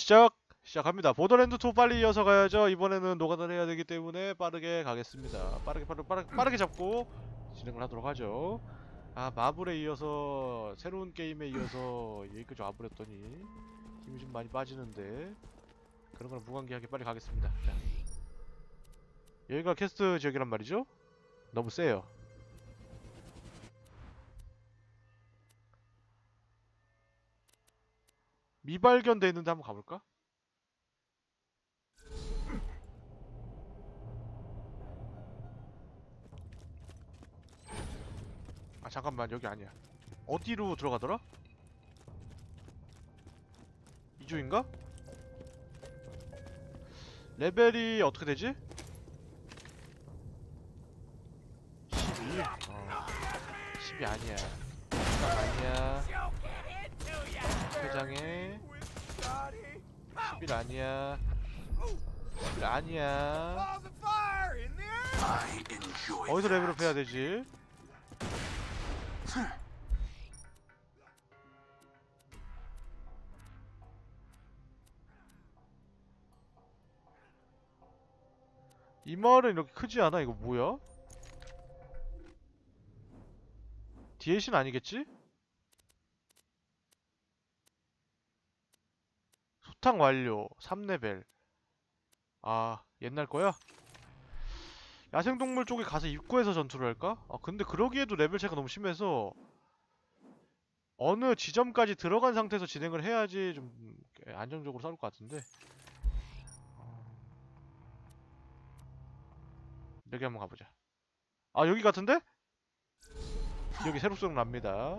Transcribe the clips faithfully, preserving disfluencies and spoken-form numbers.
시작! 시작합니다. 보더랜드 투 빨리 이어서 가야죠. 이번에는 노가다를 해야 되기 때문에 빠르게 가겠습니다. 빠르게 빠르게 빠르게, 빠르게 잡고 진행을 하도록 하죠. 아, 마블에 이어서 새로운 게임에 이어서 여기까지 와버렸더니 힘이 좀 많이 빠지는데 그런 거랑 무관계하게 빨리 가겠습니다. 자, 여기가 캐스트 지역이란 말이죠? 너무 세요. 미발견돼 있는데 한번 가볼까? 아 잠깐만, 여기 아니야. 어디로 들어가더라? 이쪽인가? 레벨이 어떻게 되지? 십이? 어. 십이 아니야. 십삼 아니야. 회장에 십일 아니야. 십일 아니야. 어디서 레벨업 해야 되지? 이 마을은 이렇게 크지 않아? 이거 뭐야? 디엘씨는 아니겠지? 소탕 완료. 삼 레벨. 아, 옛날 거야? 야생동물 쪽에 가서 입구에서 전투를 할까? 아, 근데 그러기에도 레벨 차이가 너무 심해서 어느 지점까지 들어간 상태에서 진행을 해야지 좀 안정적으로 싸울 것 같은데. 여기 한번 가보자. 아, 여기 같은데? 여기 새록새록 납니다.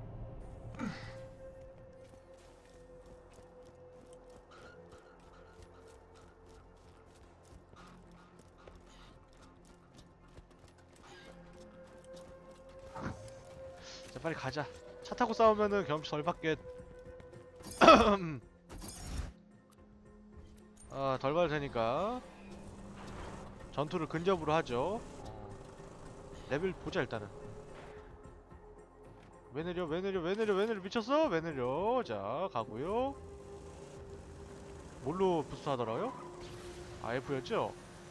자, 빨리 가자. 차 타고 싸우면은 경험치 덜 받게. 아, 덜 받을 테니까 전투를 근접으로 하죠. 어. 레벨 보자 일단은. 왜 내려 왜 내려 왜 내려 왜 내려 미쳤어? 왜 내려? 자, 가고요. 뭘로 부스트 하더라고요? 아, F였죠?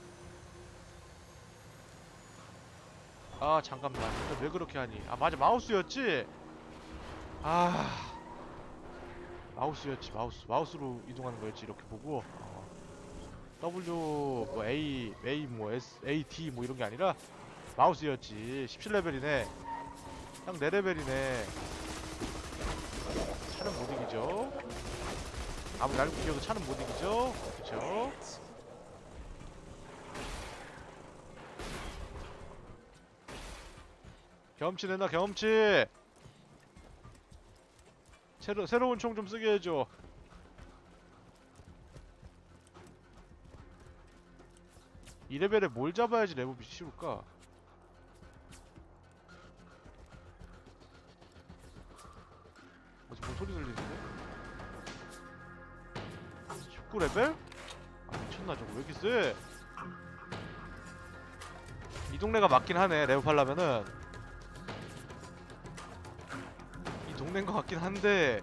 아, 잠깐만. 근데 왜 그렇게 하니? 아, 맞아, 마우스였지? 아, 마우스였지. 마우스 마우스로 이동하는 거였지. 이렇게 보고 어. W 뭐 A A 뭐 S A D 뭐 이런 게 아니라 마우스였지. 십칠 레벨이네. 딱 네 레벨이네. 차는 못 이기죠. 아무리 날고 기어도 차는 못 이기죠. 그쵸? 경험치 내놔, 경험치. 새로, 새로운 총 좀 쓰게 해줘. 이 레벨에 뭘 잡아야지 레벨이 쉬울까? 어디 뭔 소리 들리는데? 십구 레벨? 아, 미쳤나 저거 왜 이렇게 세? 이 동네가 맞긴 하네. 레벨 하려면은 이 동네인 것 같긴 한데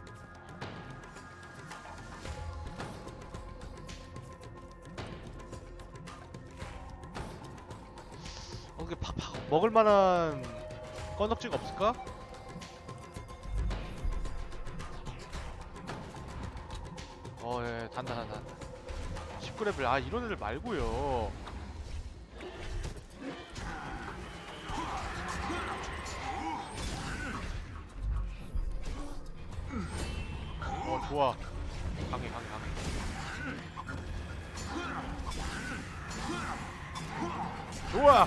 어, 그게 팍팍 먹을만한 건덕지가 없을까? 어, 예, 단다, 단다. 십구 레벨. 아, 이런 애들 말고요. 어, 좋아. 강해, 강해, 강해. 좋아!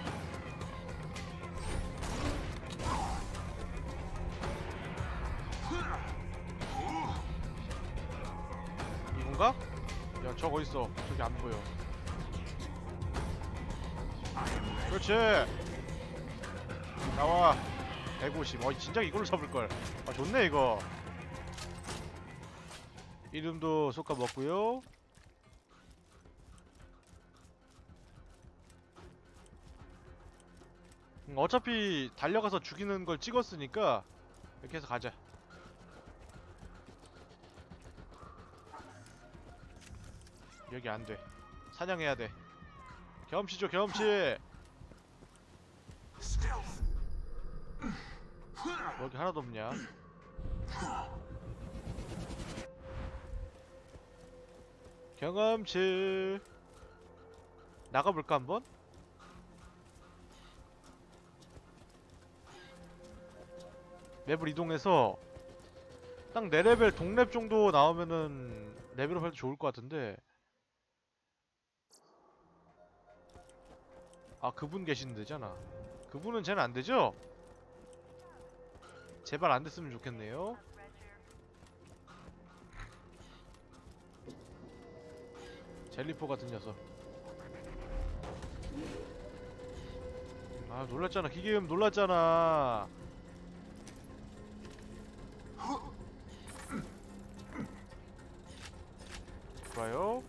이건가? 야, 저거 있어. 저기 안 보여. 그렇지! 나와. 백오십. 어, 진작 이걸로 잡을걸. 아, 좋네, 이거. 이름도 쏙가 먹고요. 음, 어차피 달려가서 죽이는 걸 찍었으니까 이렇게 해서 가자. 여기 안돼. 사냥해야 돼. 경험치죠 경험치. 여기 하나도 없냐? 경험치. 나가볼까 한번? 맵을 이동해서 딱 네 레벨 동렙 정도 나오면은 레벨업 할 때 좋을 것 같은데. 아 그분 계시는 데잖아. 그분은 쟤는 안 되죠? 제발 안 됐으면 좋겠네요. 젤리포 같은 녀석. 아 놀랐잖아. 기계음 놀랐잖아. 좋아요.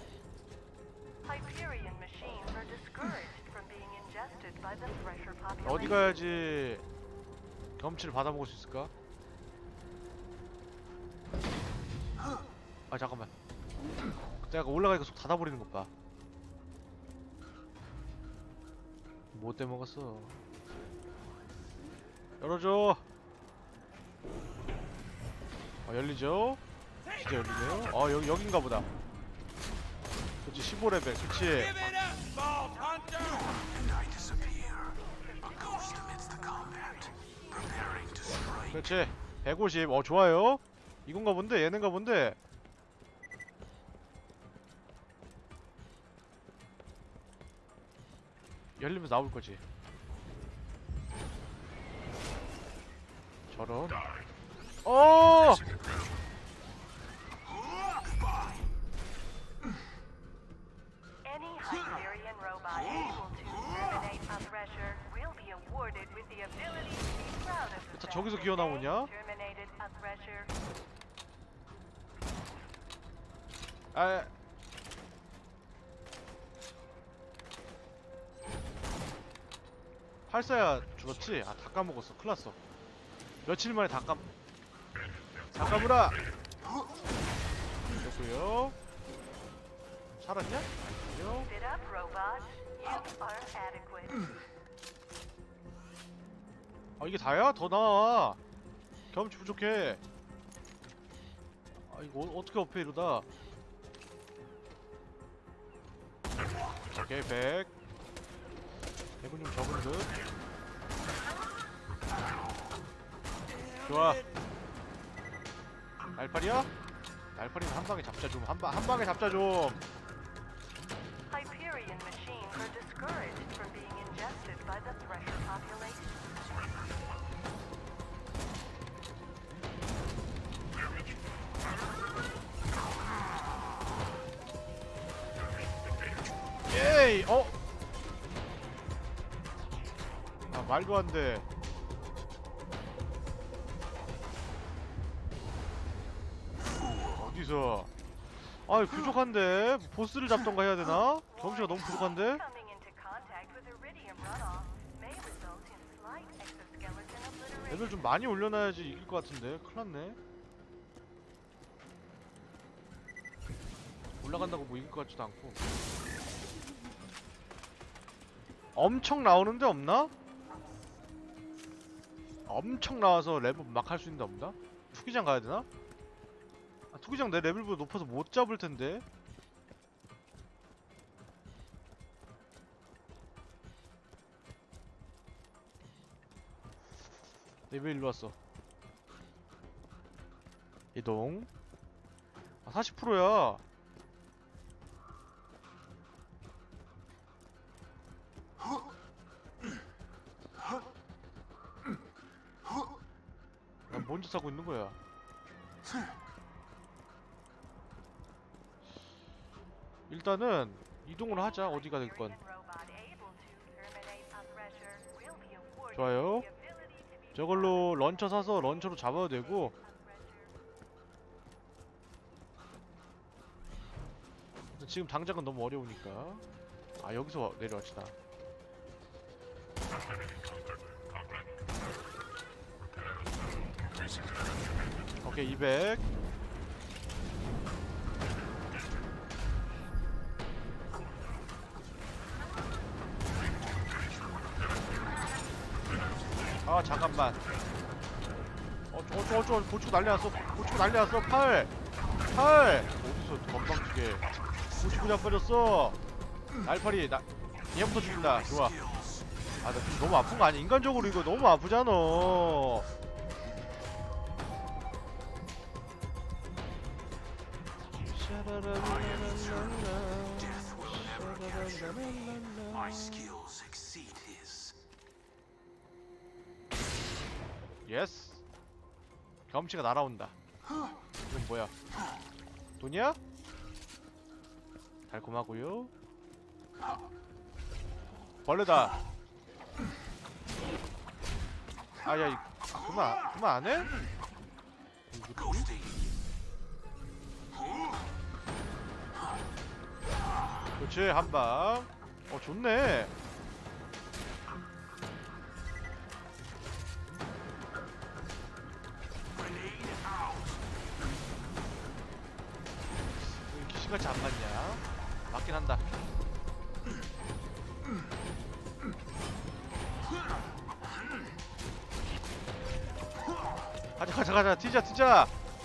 어디 가야지 경험치를 받아먹을 수 있을까? 아 잠깐만. 내가 올라가니까 속 닫아버리는 것 봐. 뭐 때 먹었어? 열어줘. 어, 열리죠? 진짜 열리네요? 어 여기 여긴가 보다. 그렇지 십오 레벨 그치. 그렇지 백오십. 어 좋아요. 이건가 본데 얘는가 본데. 열리면서 나올 거지. 저런. 어! 자, 저기서 기어 나오냐? 아. 팔사야 죽었지? 아 다 까먹었어. 큰일났어. 며칠 만에 다 까... 다 까무라! 됐고요. 살았냐? 아니요. 아 이게 다야? 더 나와. 경험치 부족해. 아 이거 어, 어떻게 업해 이러다. 오케이 백. 백은 좀 적은 듯. 좋아. 날파리야? 날파리는 한 방에 잡자 좀. 한, 방, 한 방에 잡자 좀. 예이! 어? 아 말도 안 돼. 어디서? 아 부족한데? 보스를 잡던가 해야 되나? 경험치가 너무 부족한데? 레벨 좀 많이 올려놔야지 이길 것 같은데? 큰일났네. 올라간다고 뭐 이길 것 같지도 않고. 엄청 나오는데 없나? 엄청 나와서 레벨 막 할 수 있는데 없나? 투기장 가야 되나? 아, 투기장 내 레벨보다 높아서 못 잡을 텐데. 레벨 일로 왔어. 이동. 아, 사십 퍼센트야. 난 뭔 짓 하고 있는 거야? 일단은 이동을 하자. 어디가 될건. 좋아요. 저걸로 런처 사서 런처로 잡아도 되고. 지금 당장은 너무 어려우니까. 아 여기서 내려왔시다. 오케이 이백. 아 잠깐만. 어저저저 고추 난리 났어. 고추 난리 났어. 팔 팔 어디서 건방지게 고추 그냥 빠졌어. 날파리 나 얘부터 죽인다. 좋아. 아 나 지금 너무 아픈 거 아니야? 인간적으로 이거 너무 아프잖아. 예스. 경험치가 날아온다. 이건 뭐야? 돈이야? 달콤하고요. 벌레다. 아야 이 그만 그만 안 해? 그렇지 한 방. 어 좋네. 왜 귀신같이 안 맞냐? 맞긴 한다. 가자 가자 가자 튀자 튀자.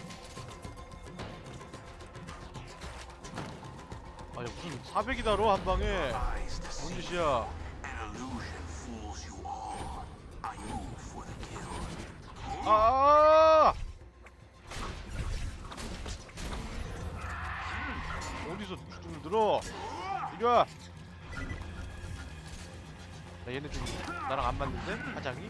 아니 무슨 사백이다로 한 방에. 뭔 짓이야? 아 어디서 좀 들어? 이리 와. 나 얘네 좀 나랑 안 맞는데? 화장이?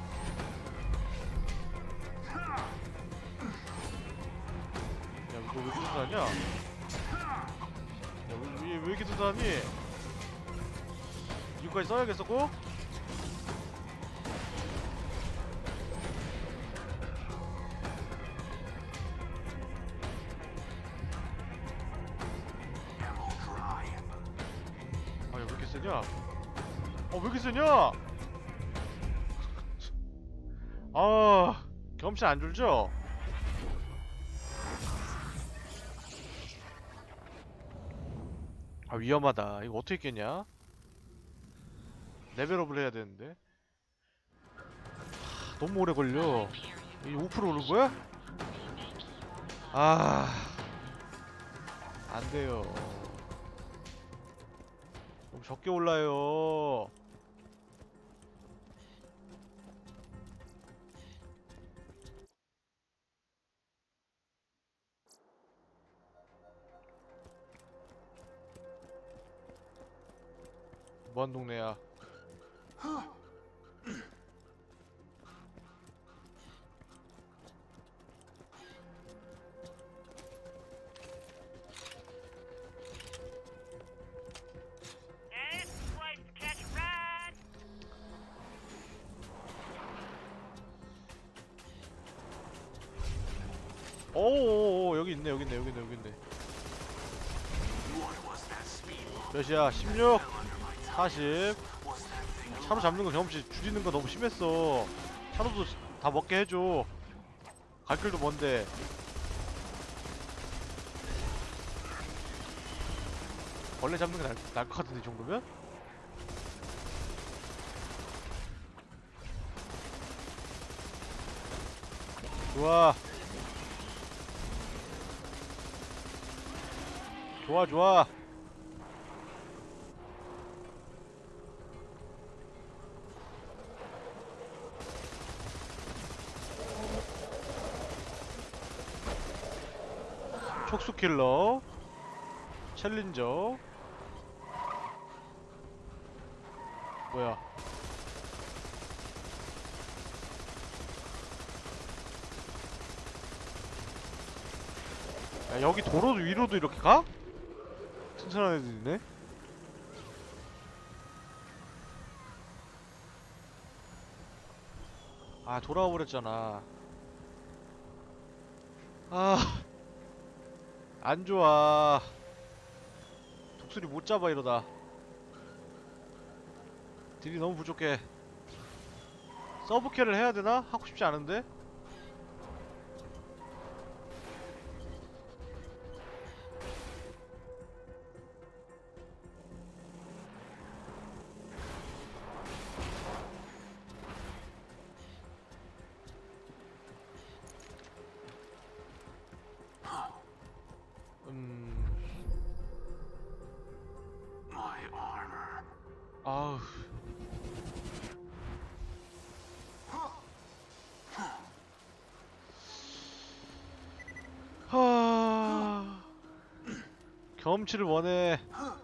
야 이거 왜 이렇게 든든하냐? 야 왜, 왜, 왜 이렇게 든든하니? 이거까지 써야겠어 꼭? 아 야 왜 이렇게 세냐? 어 왜 이렇게 세냐? 아 경험치 안 줄죠? 아 위험하다. 이거 어떻게 깼냐? 레벨업을 해야 되는데. 하, 너무 오래 걸려. 이 오 퍼센트 오른 거야? 아, 안 돼요. 너무 적게 올라요. 뭐한 동네야? 오오오 여기 있네 여기 있네 여기 있네 여기 있네. 몇이야? 십육? 사십? 차로 잡는 거 경험치 줄이는 거 너무 심했어. 차로도 다 먹게 해줘. 갈 길도 먼데. 벌레 잡는 게 날, 나을 것 같은데 이 정도면? 좋아 좋아 좋아. 촉수킬러 챌린저 뭐야? 야 여기 도로 위로도 이렇게 가? 튼튼한 애들 있네? 아 돌아와 버렸잖아. 아 안좋아. 독수리 못잡아 이러다. 딜이 너무 부족해. 서브캐를 해야되나? 하고 싶지 않은데? 아우. 하. 경험치를 원해.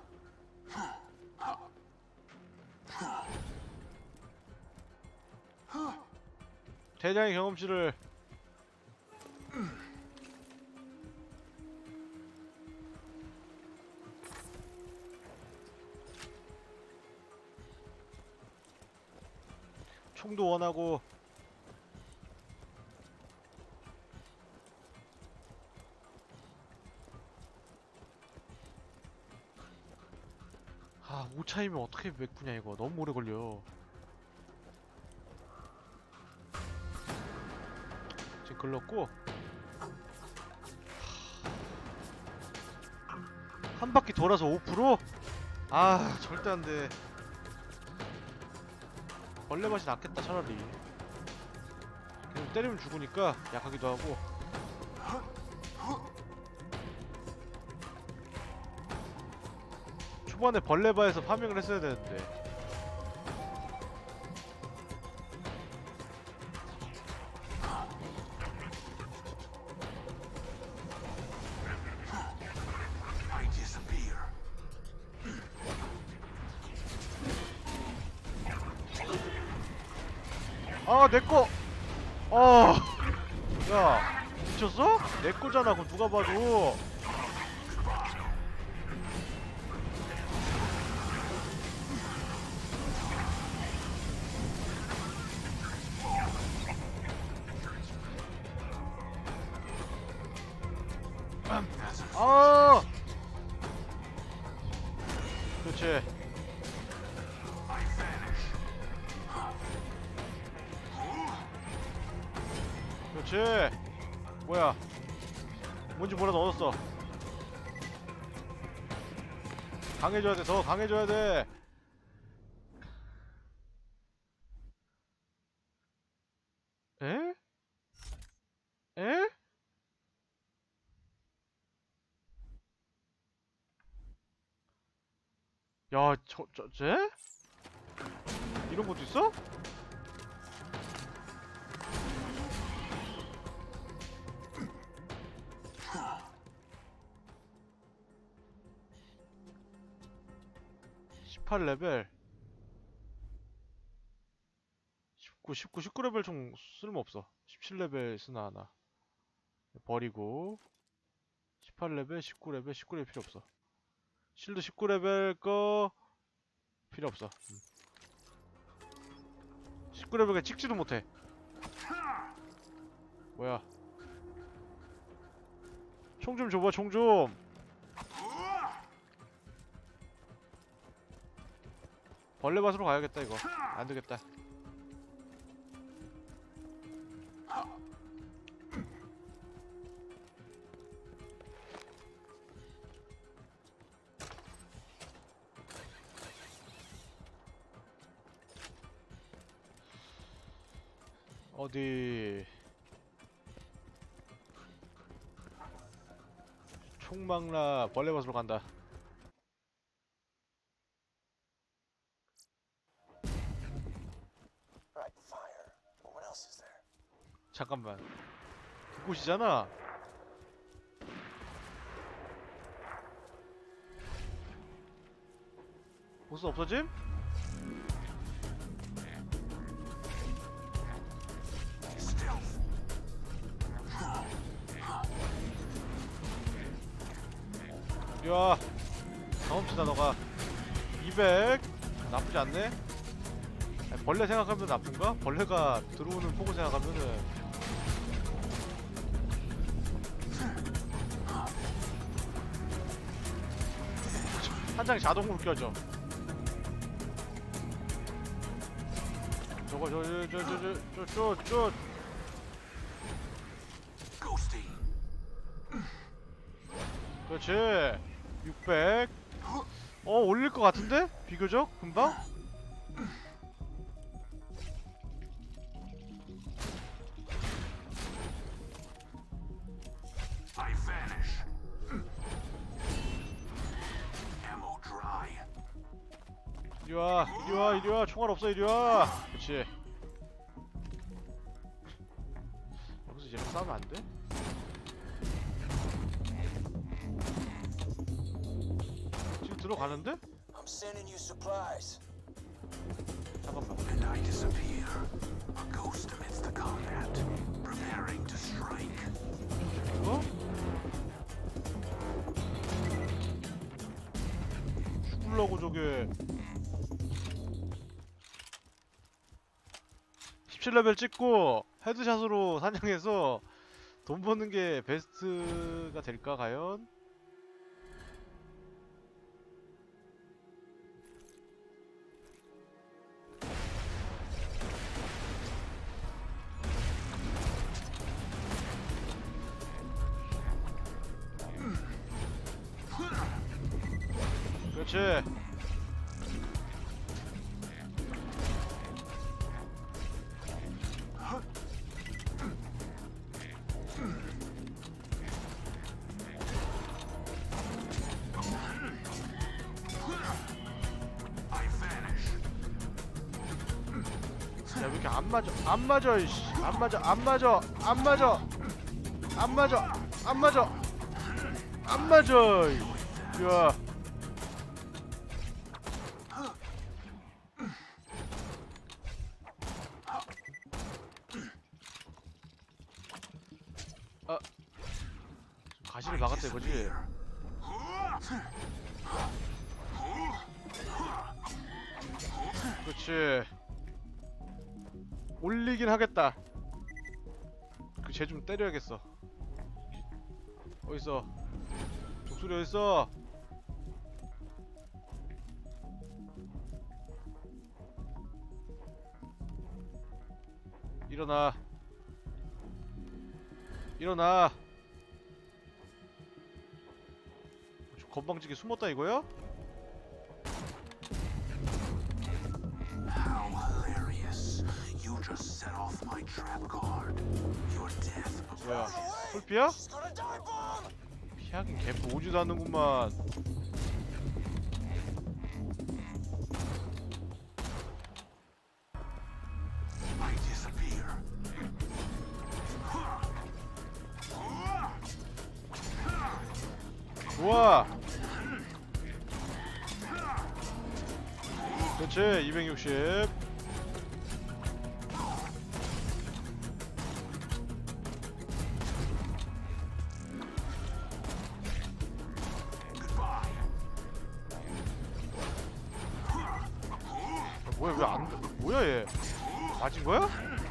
대장의 경험치를. 총도 원하고. 아, 오 차이면 어떻게 메꾸냐 이거. 너무 오래 걸려. 지금 글렀고. 한 바퀴 돌아서 오 퍼센트? 아, 절대 안 돼. 벌레 맛이 낫겠다 차라리. 계속 때리면 죽으니까 약하기도 하고. 초반에 벌레바에서 파밍을 했어야 되는데. 아, 내꺼! 어! 야, 미쳤어? 내꺼잖아, 그거 누가 봐도. 아! 그렇지. 그렇지. 뭐야? 뭔지 몰라 넣었어. 강해져야 돼. 더 강해져야 돼. 에? 에? 야, 저, 저, 쟤? 이런 것도 있어? 십팔 레벨. 십구, 십구, 십구 레벨 좀 쓸모없어. 십칠 레벨 쓰나 하나. 버리고. 십팔 레벨, 십구 레벨, 십구 레벨 필요 없어. 실드 십구 레벨 거 필요 없어. 음. 십구 레벨에 찍지도 못해. 뭐야? 총 좀 줘봐, 총 좀. 벌레밭으로 가야겠다 이거. 안 되겠다. 어디? 총망라 벌레밭으로 간다. 잠깐만. 그곳이잖아. 보스 없어짐? 야, 경험치다 너가. 이백. 나쁘지 않네. 아니, 벌레 생각하면 나쁜가? 벌레가 들어오는 포구 생각하면은. 한 장이 자동으로 껴져. 저거 저 저 저 저 저 저 저 그렇지. 육백. 어, 올릴 것 같은데? 비교적 금방? 이리와 이리와 이리와 총알 없어 이리와. 그렇지. 여기서 이제 싸우면 안 돼? 지금 들어가는데? I'm sending you supplies. 잠깐만. And I disappear. A ghost amidst the combat, preparing to strike. 어? 죽으려고 저게. 십칠 레벨 찍고 헤드샷으로 사냥해서 돈 버는 게 베스트가 될까 과연? 그렇지. 야, 왜 이렇게 안 맞아? 안 맞아, 이씨. 안 맞아, 안 맞아, 안 맞아, 안 맞아, 안 맞아, 안 맞아. 야, 아, 가시를 막았다 이거지? 그렇지. 올리긴 하겠다. 그 쟤 좀 때려야겠어. 어딨어? 독수리 어딨어? 일어나. 일어나. 저 건방지게 숨었다 이거야? Just set off my trap card. Your death. 뭐야? 풀피야? 피하긴 개 보지도 않는구만. I disappear. 좋아. 그렇지. 이백육십. 뭐야 왜 안 뭐야 얘 맞은 거야?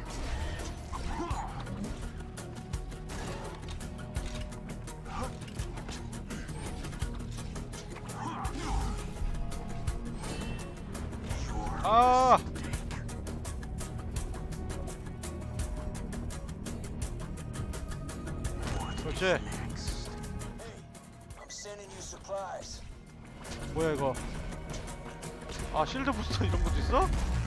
아 그렇지. 뭐야 이거? 아 실드 부스터 이런 것도 있어?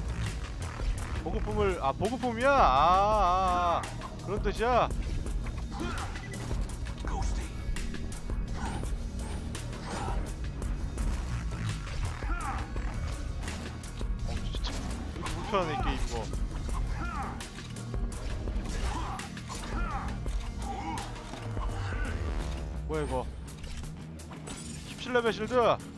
보급품을 아 보급품이야? 아, 아, 아 그런 뜻이야? 어 진짜 이렇게 불편하네 이 게임 이거. 뭐야 이거? 십칠 레벨 실드.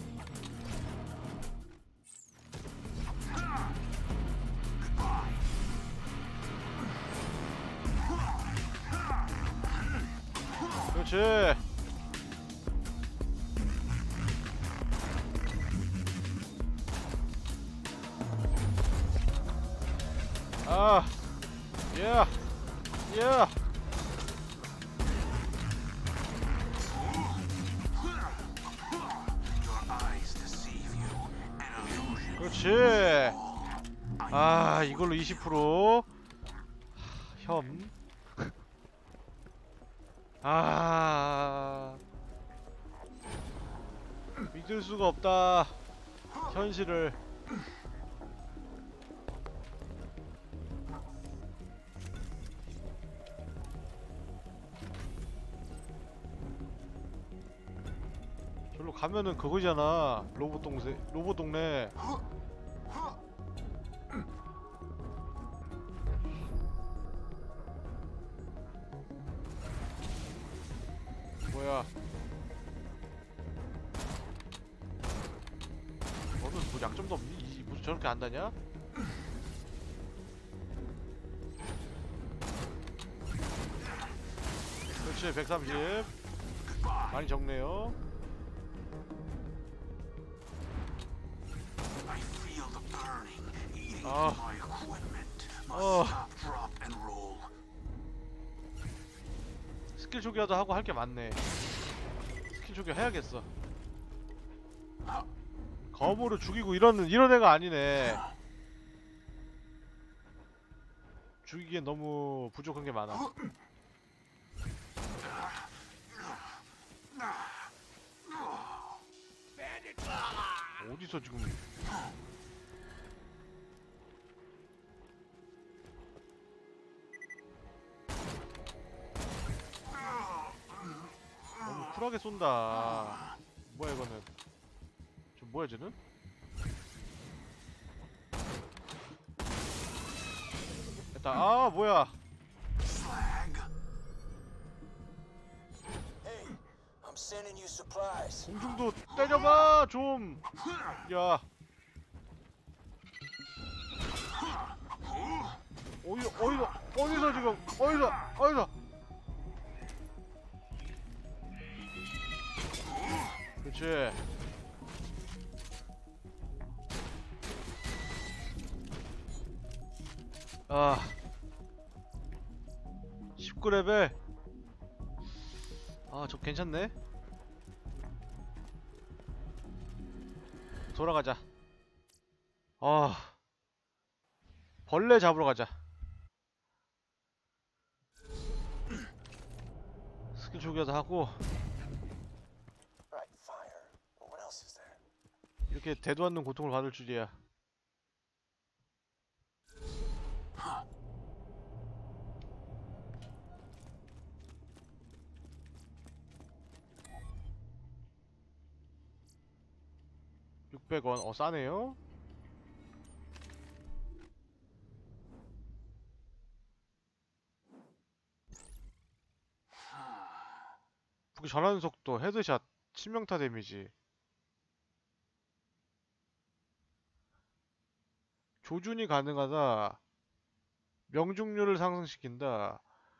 그렇지. 아, 예, 예. 그렇지. 아, 이걸로 이십 퍼센트 혐. 아, 믿을 수가 없다. 현실을. 저로 가면은 그거잖아. 로봇 동세, 로봇 동네. 뭐야? 너는 뭐 약점도 없니? 이 무슨 저렇게 안다냐? 그렇지, 백삼십. 많이 적네요. I feel the burning eating 아. into my equipment. Must 어. stop, drop, and roll. 스킬 초기화도 하고 할 게 많네. 스킬 초기화 해야겠어. 거부를 죽이고 이런 이런 애가 아니네. 죽이기엔 너무 부족한 게 많아. 어디서 지금? 너무 쿨하게 쏜다. 뭐야 이거는? 저 뭐야 쟤는? 됐다. 아 뭐야? Slag. Hey, I'm sending you supplies. 공중도 때려봐 좀. 야. 어디 어디서 어디서 지금 어디서 어디서? 그렇지. 아. 십구 레벨. 아, 저 괜찮네. 돌아가자. 아. 벌레 잡으러 가자. 스킬 초기화도 하고 Right, fire. What else is there? 이렇게 대도 않는 고통을 받을 줄이야. 육백 원. 어, 싸네요. 무기 전환 속도, 헤드샷, 치명타 데미지. 조준이 가능하다. 명중률을 상승시킨다.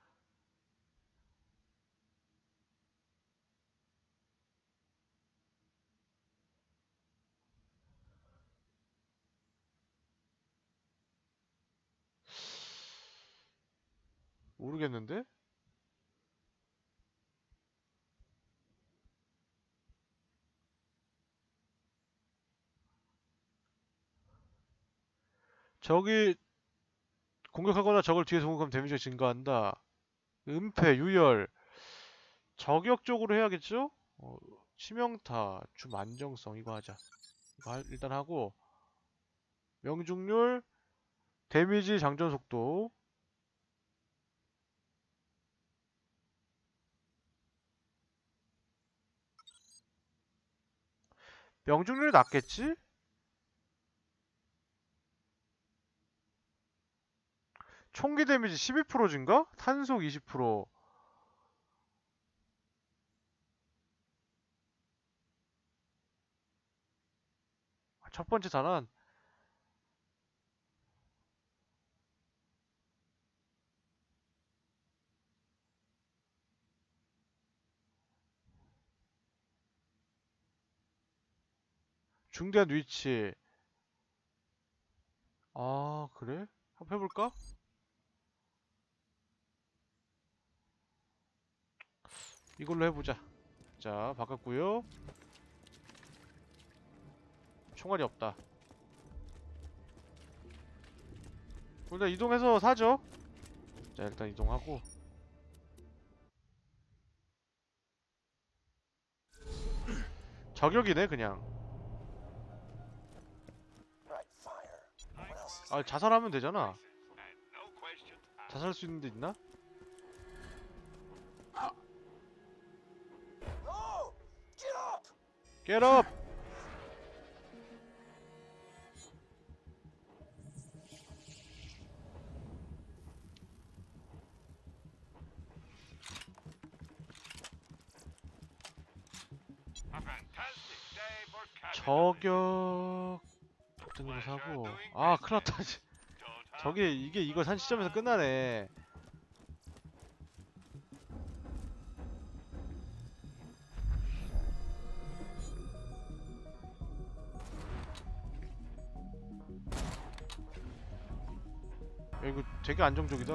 모르겠는데? 적이 공격하거나 적을 뒤에서 공격하면 데미지가 증가한다. 은폐, 유혈. 저격적으로 해야겠죠? 어, 치명타, 줌 안정성 이거 하자. 이거 할- 일단 하고 명중률, 데미지 장전 속도. 명중률이 낫겠지? 총기 데미지 십이 퍼센트 증가? 탄속 이십 퍼센트. 첫 번째 단원. 중대한 위치. 아, 그래? 한번 해볼까? 이걸로 해보자. 자, 바꿨고요. 총알이 없다. 일단 이동해서 사죠. 자, 일단 이동하고. 저격이네, 그냥. Right, fire. What else is 아, 자살하면 되잖아. 자살할 수 있는 데 있나? there? Oh! Get up! Get up! 저격 등으로 사고. 아 큰일났다. 저게 이게 이거 산 시점에서 끝나네. 야, 이거 되게 안정적이다.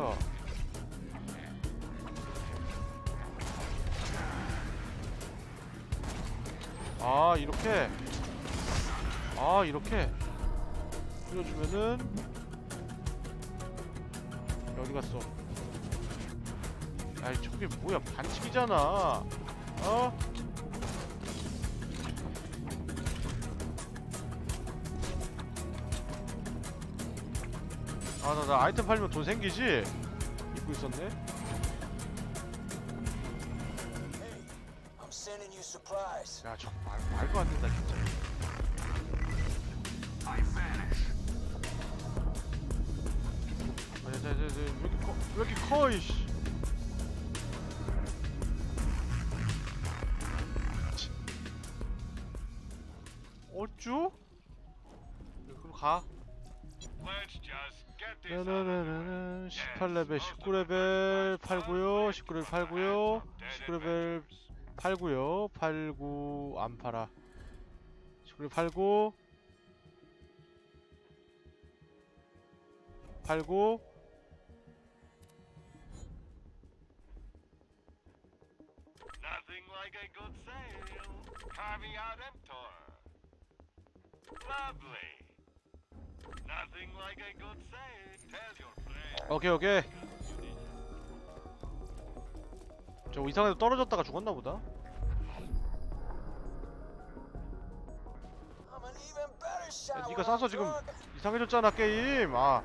아 이렇게 아 이렇게 뿌려주면은 어디 갔어? 아이 저게 뭐야 반칙이잖아. 어? 아 나 나 아이템 팔리면 돈 생기지? 입고 있었네. Hey, I'm sending you supplies. 야, 저 말, 말도 안 된다, 진짜. I vanish. 아, 야, 야, 야, 야, 왜 이렇게 커, 왜 이렇게 커, 이씨. 어쭈? 그럼 가. 나나나나나 십팔 레벨, 십구 레벨 팔고요, 십구 레벨 팔고요, 십구 레벨 팔고요, 팔구 안 팔아. 십구 레벨 팔고, 팔고. Nothing like a good sale. Carving out Emptor. Lovely. Nothing like a good sale. Tell your friends. 오케이 오케이. 저 이상하게 떨어졌다가 죽었나 보다. I'm an even better shot. 야, when 니가 I'm 싸서 지금 drunk. 이상해졌잖아 게임. 아.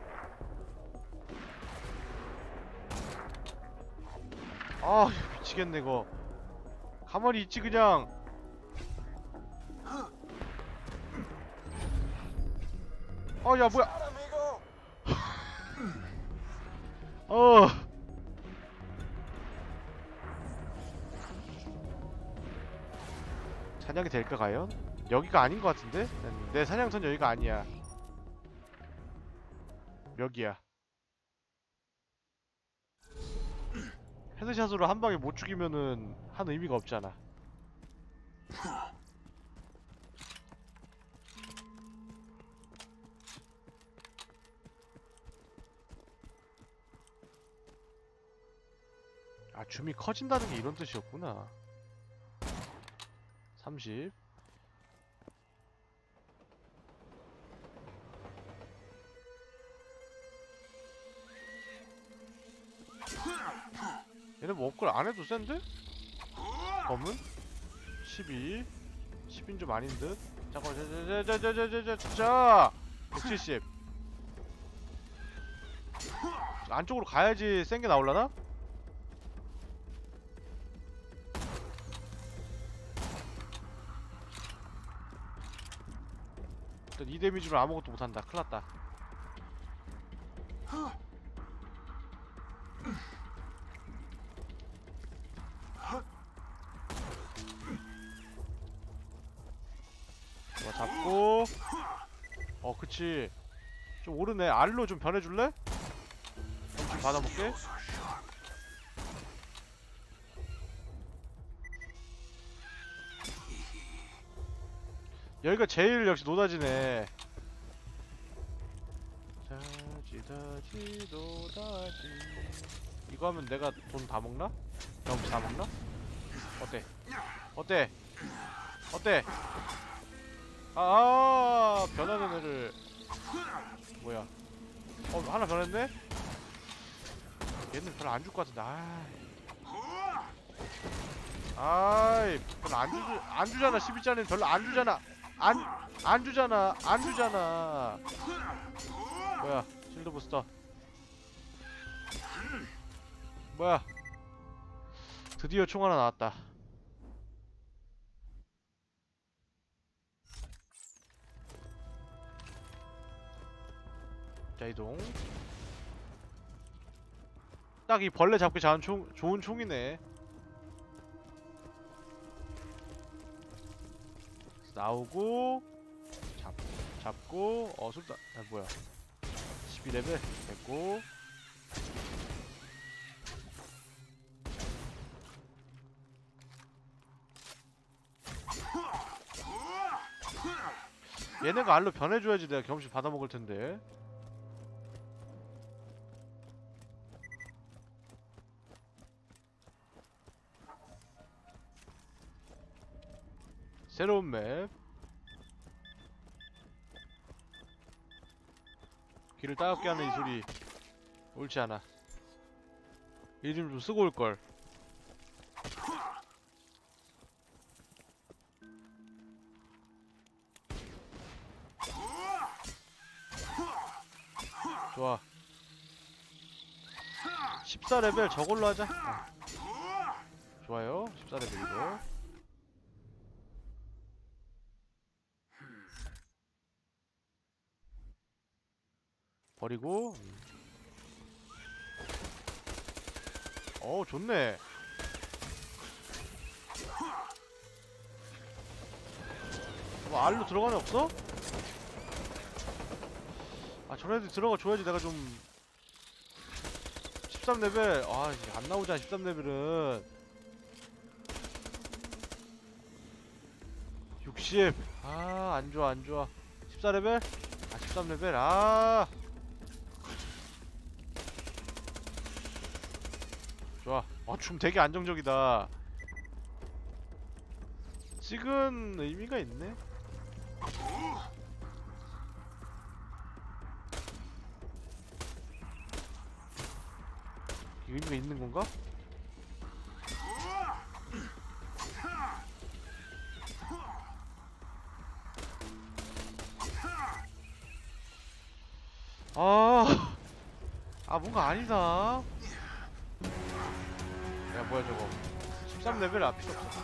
아 미치겠네 이거. 가만히 있지 그냥. 아 야 뭐야. Shot, amigo. 어. 사냥이 될까 과연? 여기가 아닌 것 같은데? 내 사냥선 여기가 아니야. 여기야. 헤드샷으로 한 방에 못 죽이면은 한 의미가 없잖아. 아 줌이 커진다는 게 이런 뜻이었구나. 삼십. 얘네 뭐 업글 안 해도 센데? 검은? 십이. 십인 좀 아닌 듯? 잠깐만, 자자자자자자자자자 백칠십. 안쪽으로 가야지 센 게 나올라나? 일단 이 데미지로 아무것도 못한다. 큰일났다. 뭐 잡고. 어 그치. 좀 오르네. 알로 좀 변해줄래? 좀 받아볼게. Skills are sharp. 여기가 제일 역시 노다지네. 다지다지 노다지. 이거 하면 내가 돈 다 먹나? 경치 다 먹나? 어때? 어때? 어때? 아, 아 변하는 애를. 뭐야? 어 하나 변했네? 얘는 별로 안 줄 것 같은데. 아이. 아이 별로 안 주, 안 주잖아. 십이 짜리는 별로 안 주잖아. 안, 안 주잖아. 안 주잖아. 뭐야? 실드 부스터. 뭐야? 드디어 총 하나 나왔다. 자 이동. 딱 이 벌레 잡기 좋은 총, 좋은 총이네. 나오고 잡, 잡고 어 술다 아 뭐야 십이 레벨 됐고 얘네가 알로 변해줘야지 내가 경험치 받아먹을 텐데. 새로운 맵. 귀를 따갑게 하는 이 소리 옳지 않아. 이름 좀 쓰고 올걸. 좋아. 십사 레벨 저걸로 하자. 어. 좋아요. 십사 레벨이고. 버리고. 어 좋네. 뭐 알로 들어가는 애 없어? 아 저런 애들 들어가 줘야지 내가 좀 십삼 레벨 아 안 나오잖아 십삼 레벨은 육십 아 안좋아 안좋아 십사 레벨? 아 십삼 레벨 아 좋아 어 좀 되게 안정적이다 찍은 의미가 있네 의미가 있는 건가? 아, 아 뭔가 아니다. 야 뭐야 저거? 십삼 레벨 아 필요 없어.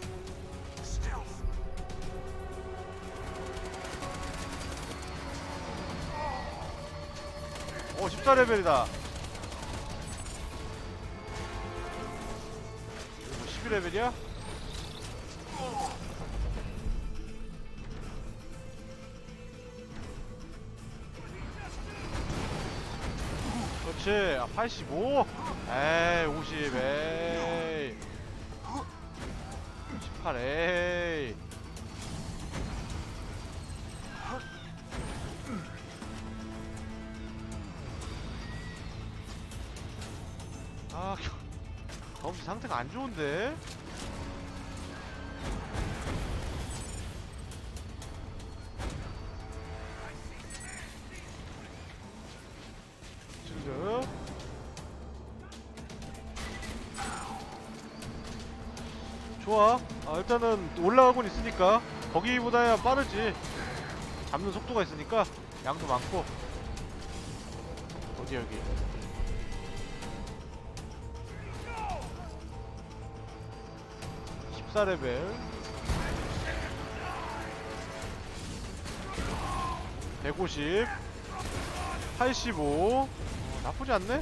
오 십사 레벨이다. 뭐 십이 레벨이야? 그렇지. 아 팔십오? 에이 오십 에이 십팔 에이 아 경험치 상태가 안 좋은데? 지금 좋아. 아, 일단은 올라가곤 있으니까 거기보다야 빠르지. 잡는 속도가 있으니까 양도 많고. 어디 여기? 십사 레벨 백오십 팔십오 어, 나쁘지 않네?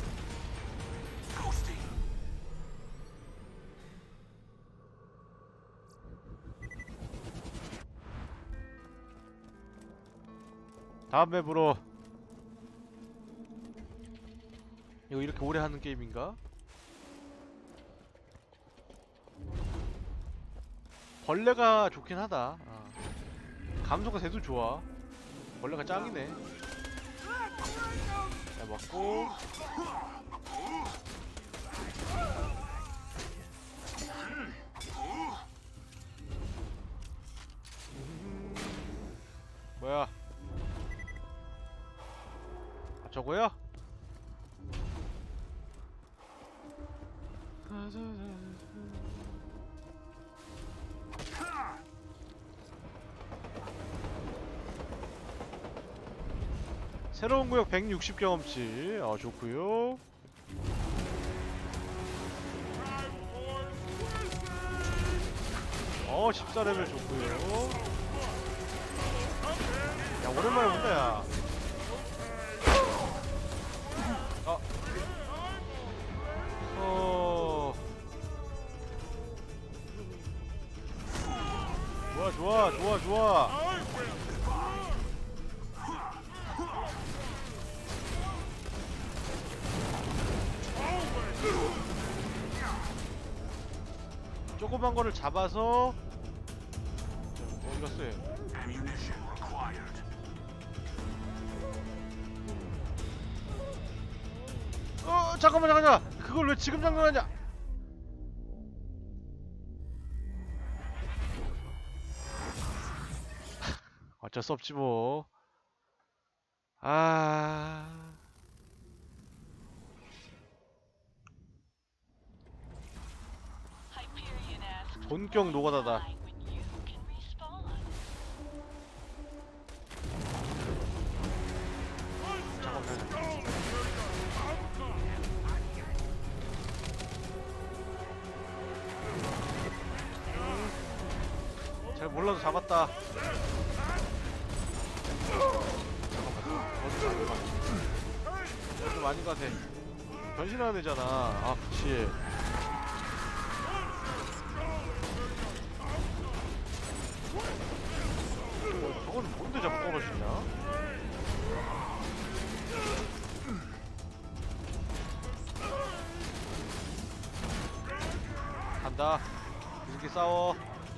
다음 맵으로. 이거 이렇게 오래 하는 게임인가? 벌레가 좋긴 하다. 어. 감소가 돼도 좋아. 벌레가 짱이네. 자 먹고 음... 뭐야? 아, 저거야? 새로운 구역 백육십 경험치. 어 좋구요. 어 십사 레벨 좋구요. 야 오랜만에 본다 야. 아. 어. 좋아 좋아 좋아. 좋아 좋아. 조그만 거를 잡아서 자, 어디 갔어요? Ammunition required. 어 잠깐만 잠깐만 그걸 왜 지금 장전하냐? 어쩔 수 없지 뭐. 아 Hyperion asks, 본격 노가다다. why when you can respawn? 잠깐만. 잘 몰라도 잡았다. 잠깐만. 어디 아닌 것 같아. 어디 좀 아닌 것 같아. 변신하는 애잖아. 아, 그치. 어, 저건 뭔데 자꾸 떨어지냐? 간다. 이렇게 싸워.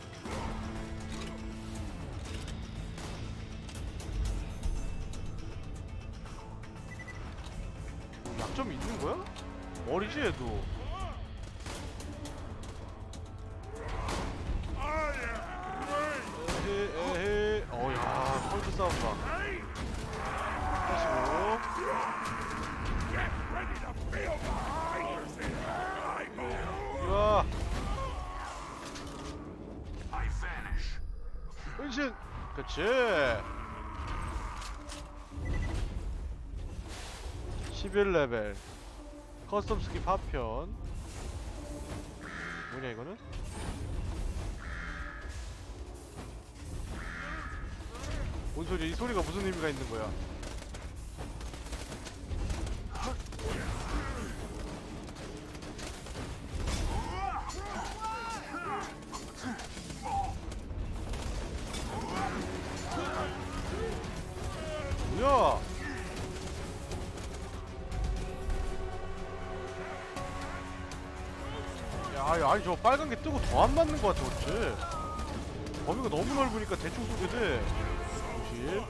뭐 약점이 있는 거야? 머리지 얘도. 에헤 에헤. 어야 펄스 싸움 봐. 하시고. 이야. I vanish. 은신. 그치. 십일 레벨 커스텀 스킨 파편. 뭐냐 이거는? 뭔 소리야? 이 소리가 무슨 의미가 있는 거야? 뭐야? 야, 야, 아니 저 빨간 게 뜨고 더 안 맞는 거 같아, 어째? 범위가 너무 넓으니까 대충 쏘게 돼. 오십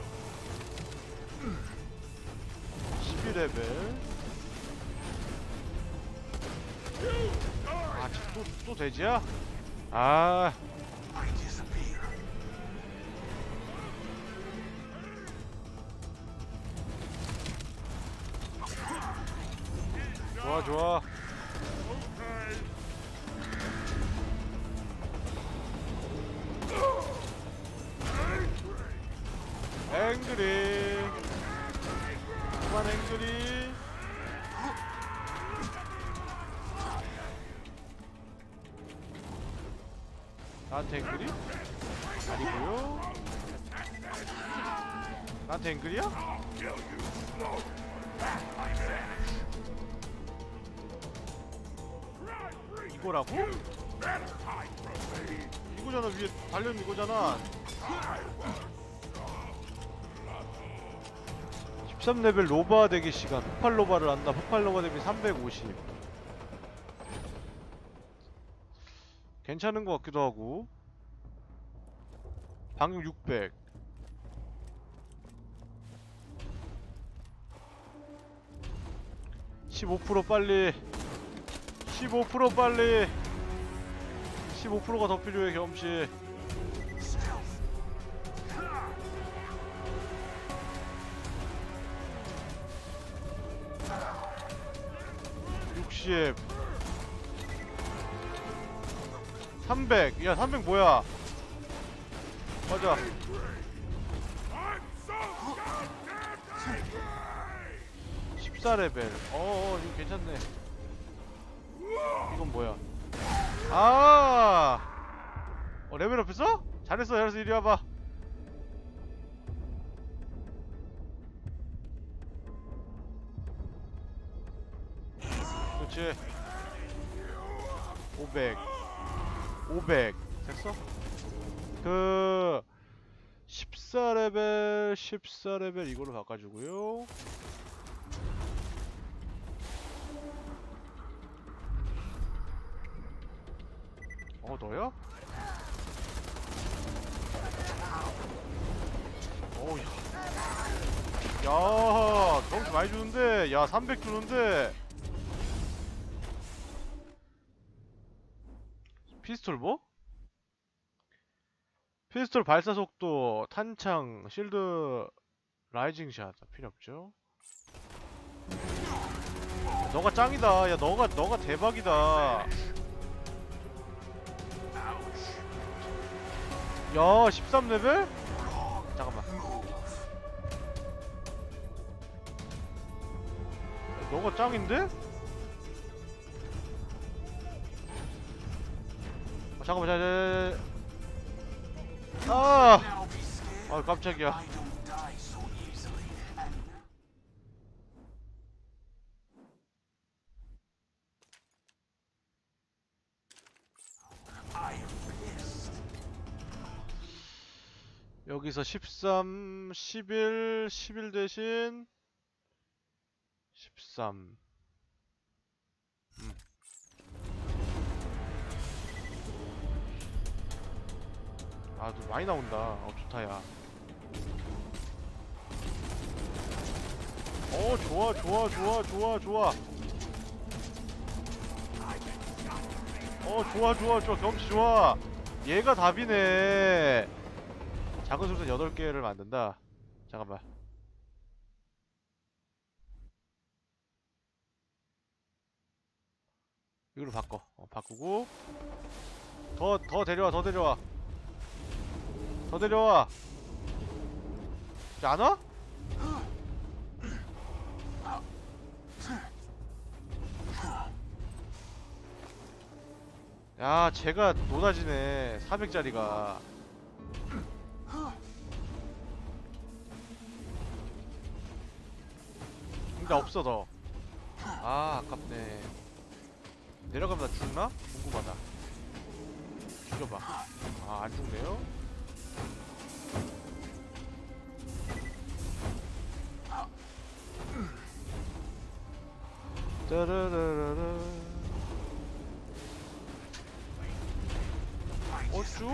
십이 레벨. 아, 또, 또 돼지야? 아, I disappear. 좋아, 좋아. 앵그리. 그만 앵그리. 나한테 앵그리? 아니고요. 나한테 앵그리야? 이거라고? 이거잖아. 위에 달려있는 이거잖아. 십삼 레벨 로바 대기 시간. 폭발 로바를 한다. 폭발 로바 대비 삼백오십. 괜찮은 것 같기도 하고. 방금 육백. 십오 퍼센트 빨리. 십오 퍼센트 빨리. 십오 퍼센트가 더 필요해 겸씨. 육십. 삼백. 야 삼백 뭐야? 맞아. 십사 레벨. 어어 이거 괜찮네. 이건 뭐야? 아. 어 레벨업 했어? 잘했어 잘했어. 이리 와봐. 그렇지. 오백. 오백. 됐어? 그 십사 레벨, 십사 레벨 이걸로 바꿔주고요. 어, 너야? 어우, 야. 야, 경치 많이 주는데? 야, 삼백 주는데? 피스톨 뭐? 피스톨 발사 속도, 탄창, 실드, 라이징 샷 필요 없죠? 야, 너가 짱이다. 야, 너가 너가 대박이다. 야, 십삼 레벨? 잠깐만. 야, 너가 짱인데? 아, 잠깐만, 자, 자, 자, 아, Now be scared. 아, 깜짝이야. I don't die so easily. And I am pissed. 여기서 십삼, 십일, 십일 대신 십삼. 음. 아, 너 많이 나온다. 어, 좋다, 야. 어, 좋아, 좋아, 좋아, 좋아, 좋아. 어, 좋아, 좋아, 좋아. 경치 좋아. 얘가 답이네. 작은 술탄 여덟 개를 만든다. 잠깐만. 이걸로 바꿔. 어, 바꾸고. 더, 더 데려와, 더 데려와. 더 데려와. 이제 안 와? 야, 쟤가 노다지네. 사백 짜리가. 근데 없어, 너. 아, 아깝네. 내려가면 나 죽나? 궁금하다. 죽여봐. 아, 안 죽네요? 따라라라라. 어쭈?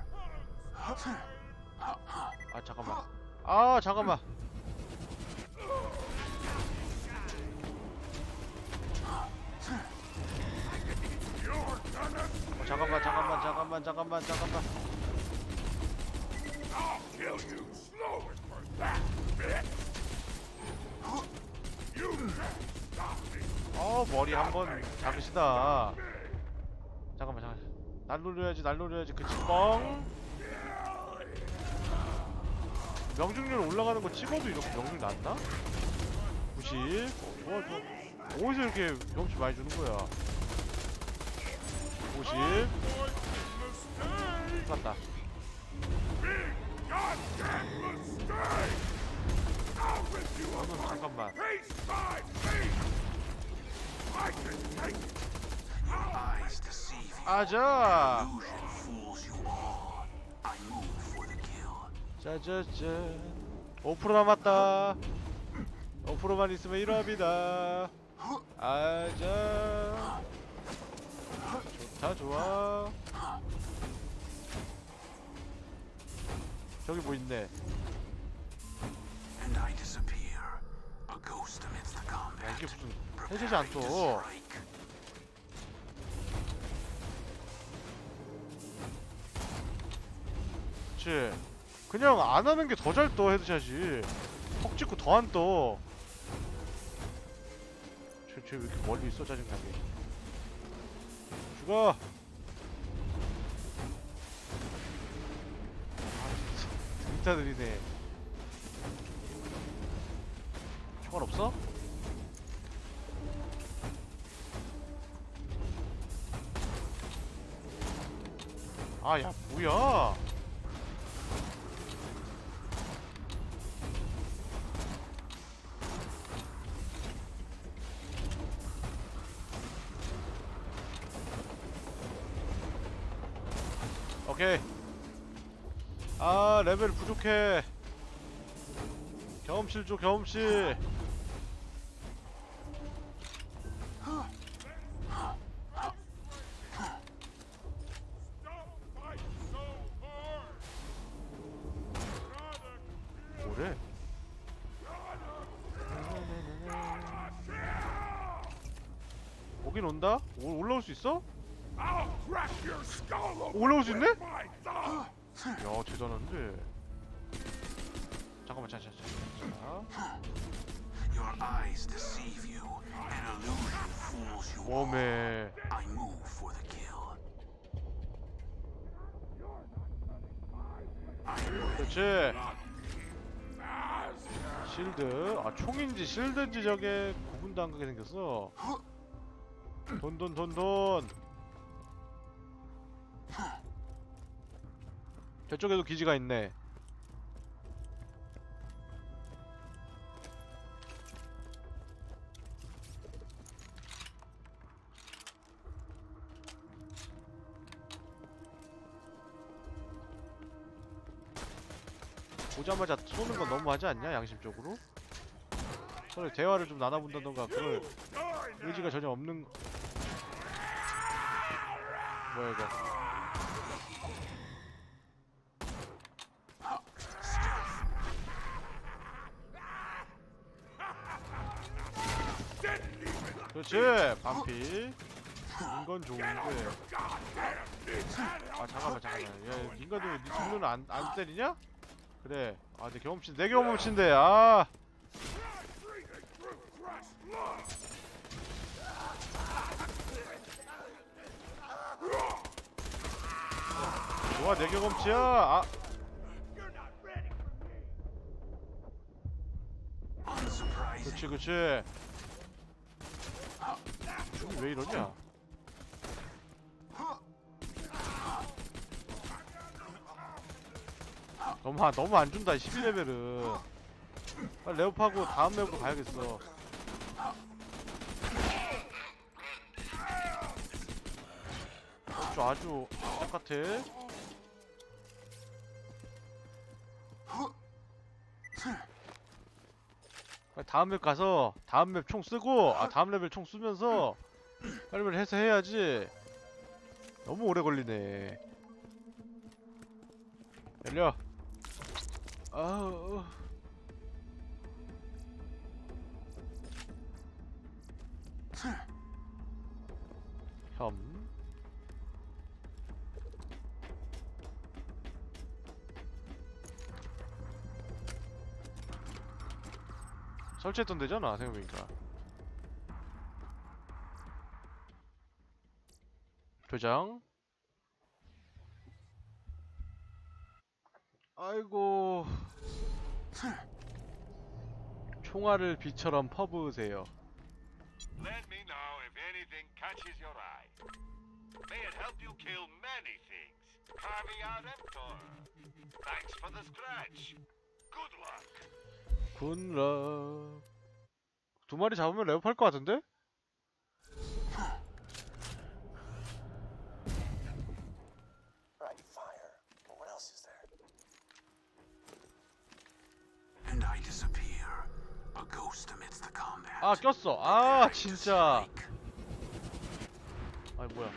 아, 잠깐만. 아, 잠깐만. 어, 잠깐만, 잠깐만, 잠깐만, 잠깐만, 잠깐만. 어, 머리 한번 잡으시다. 잠깐만, 잠깐만. 날 노려야지, 날 노려야지. 그치, 뻥. 명중률 올라가는 거 찍어도 이렇게 명중 났나? 구십. 어, 좋아, 좋아. 어디서 이렇게 경치 많이 주는 거야? 오십. 맞다. 너는 잠깐만. Eyes deceive you. 아자. Illusion fools you all. I move for the kill. 짜자잔. 오 퍼센트 남았다. 오 퍼센트만 있으면 일 합니다. 아자. 좋다, 좋아. 저기 뭐 있네. And I disappear. A ghost amidst the 야, combat. 이게 무슨 해제지 않죠? Preparing to strike. 그치. 그냥 안 하는 게 더 잘 떠, 헤드샷이. 턱 찍고 더 안 떠. 쟤, 쟤 왜 이렇게 멀리 있어, 짜증나게. 죽어! 아, 진짜. 등타 느리네. 총알 없어? 아, 야, 뭐야! 오케이. 아 레벨 부족해. 경험실 줘 경험실. 뭐래? 오긴 온다? 오, 올라올 수 있어? 올라올 수 있네? 야 대단한데. 잠깐만 잠깐 잠깐. Your eyes deceive you. An illusion fools you all. 웜에 I move for the kill. 그렇지. 실드. 아 총인지 실드인지 저게 구분도 안 가게 생겼어. 돈 돈 돈 돈. 저쪽에도 기지가 있네. 오자마자 쏘는 건 너무하지 않냐? 양심적으로? 서로 대화를 좀 나눠본다던가 그럴 의지가 전혀 없는. 뭐야 이거? 그렇지! 반피. 인건 좋은데. 아 잠깐만 잠깐만. 야 인간도 니 딜로는 안, 안 때리냐? 그래. 아 내 경험치 내 경험치인데. 아. 좋아 내 경험치야. 아. 그렇지 그렇지. 저기 왜 이러냐? 너무 아, 너무 안 준다. 십일 레벨은. 빨리 레오파고 다음 레벨로 가야겠어. 아주 아주 똑같아. 빨리 다음 맵 가서 다음 맵 총 쓰고 아 다음 레벨 총 쓰면서 빨리 해서 해야지. 너무 오래 걸리네. 열려. 아우. 혐. 설치했던 데잖아 생각해보니까. 도장. 아이고. 총알을 비처럼 퍼부으세요. Let me know if anything catches your eye. May it help you kill many things. Carving out Emptor. Thanks for the scratch. Good luck. 굿럭. 두 마리 잡으면 레벨 팔 것 같은데? Right, fire. What else is there? And I disappear. A ghost amidst the combat. 아 꼈어. 아 진짜. 아이 뭐야.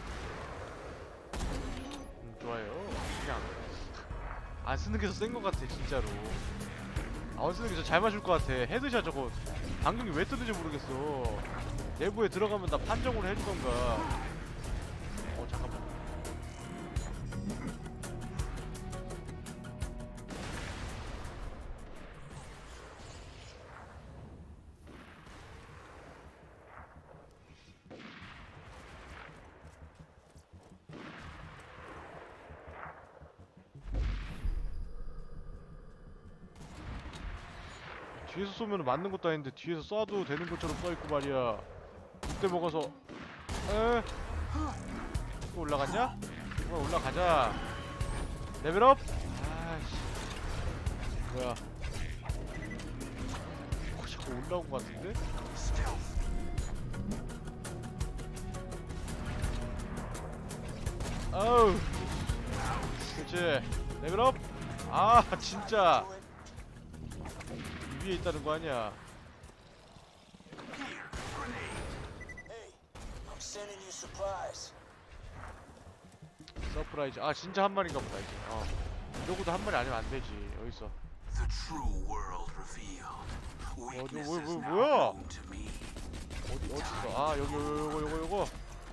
음, 좋아요. 그냥 안 쓰는 게 더 센 것 같아 진짜로. 안 쓰는 게 더 잘 맞을 것 같아. 헤드샷 저거 방경이 왜 뜨는지 모르겠어. 내부에 들어가면 나 판정으로 해주던가. 어 잠깐만. 뒤에서 쏘면 맞는 것도 아닌데 뒤에서 쏴도 되는 것처럼 써있고 말이야. 이때 먹어서 에? 또 올라갔냐? 이거 올라가자. 레벨업? 아이씨 뭐야. 어, 자꾸 올라온 것 같은데? 아우 그렇지. 레벨업? 아 진짜 Do it. 위에 있다는 거 아니야. Hey, I'm sending you supplies. 서프라이즈. 아 진짜 한 마리인가 보다 이제. 어. 이러고도 한 마리 아니면 안 되지. 여기 있어. The true world revealed. 뭐, Weaknesses 뭐, now 뭐야? known to me. 어디 어디 있어? 아 여기 요거 요거 요거 요거.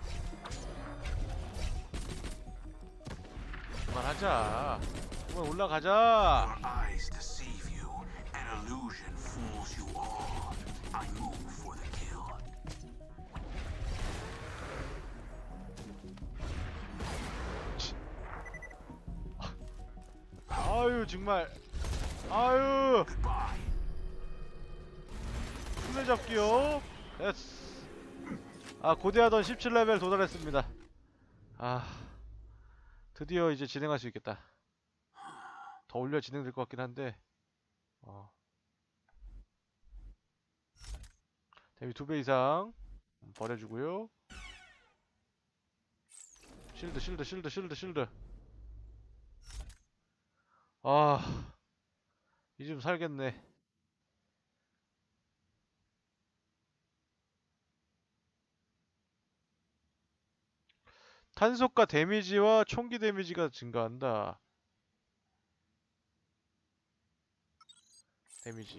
그만하자. 그만 올라가자. Your eyes deceive you. An illusion fools you all. I move for the kill. 아유 정말. 아유. Goodbye. 술래잡기요. 됐어. 아 고대하던 십칠 레벨 도달했습니다. 아 드디어 이제 진행할 수 있겠다. 더 올려 진행될 것 같긴 한데 어. 데미 두 배 이상 버려주고요. 실드 실드 실드 실드 실드. 아 이제 좀 살겠네. 탄속과 데미지와 총기 데미지가 증가한다. 데미지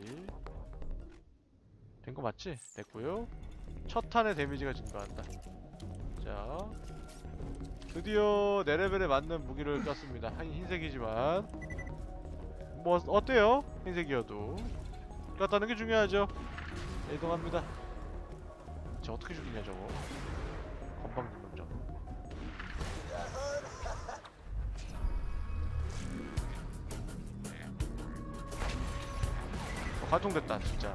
된 거 맞지? 됐고요. 첫 탄의 데미지가 증가한다. 자 드디어 내 레벨에 맞는 무기를 꼈습니다. 한 흰색이지만 뭐 어때요? 흰색이어도 꼈다는 게 중요하죠. 이동합니다. 저 어떻게 죽이냐 저거. 건방진 놈 저거. 어, 활동됐다 진짜.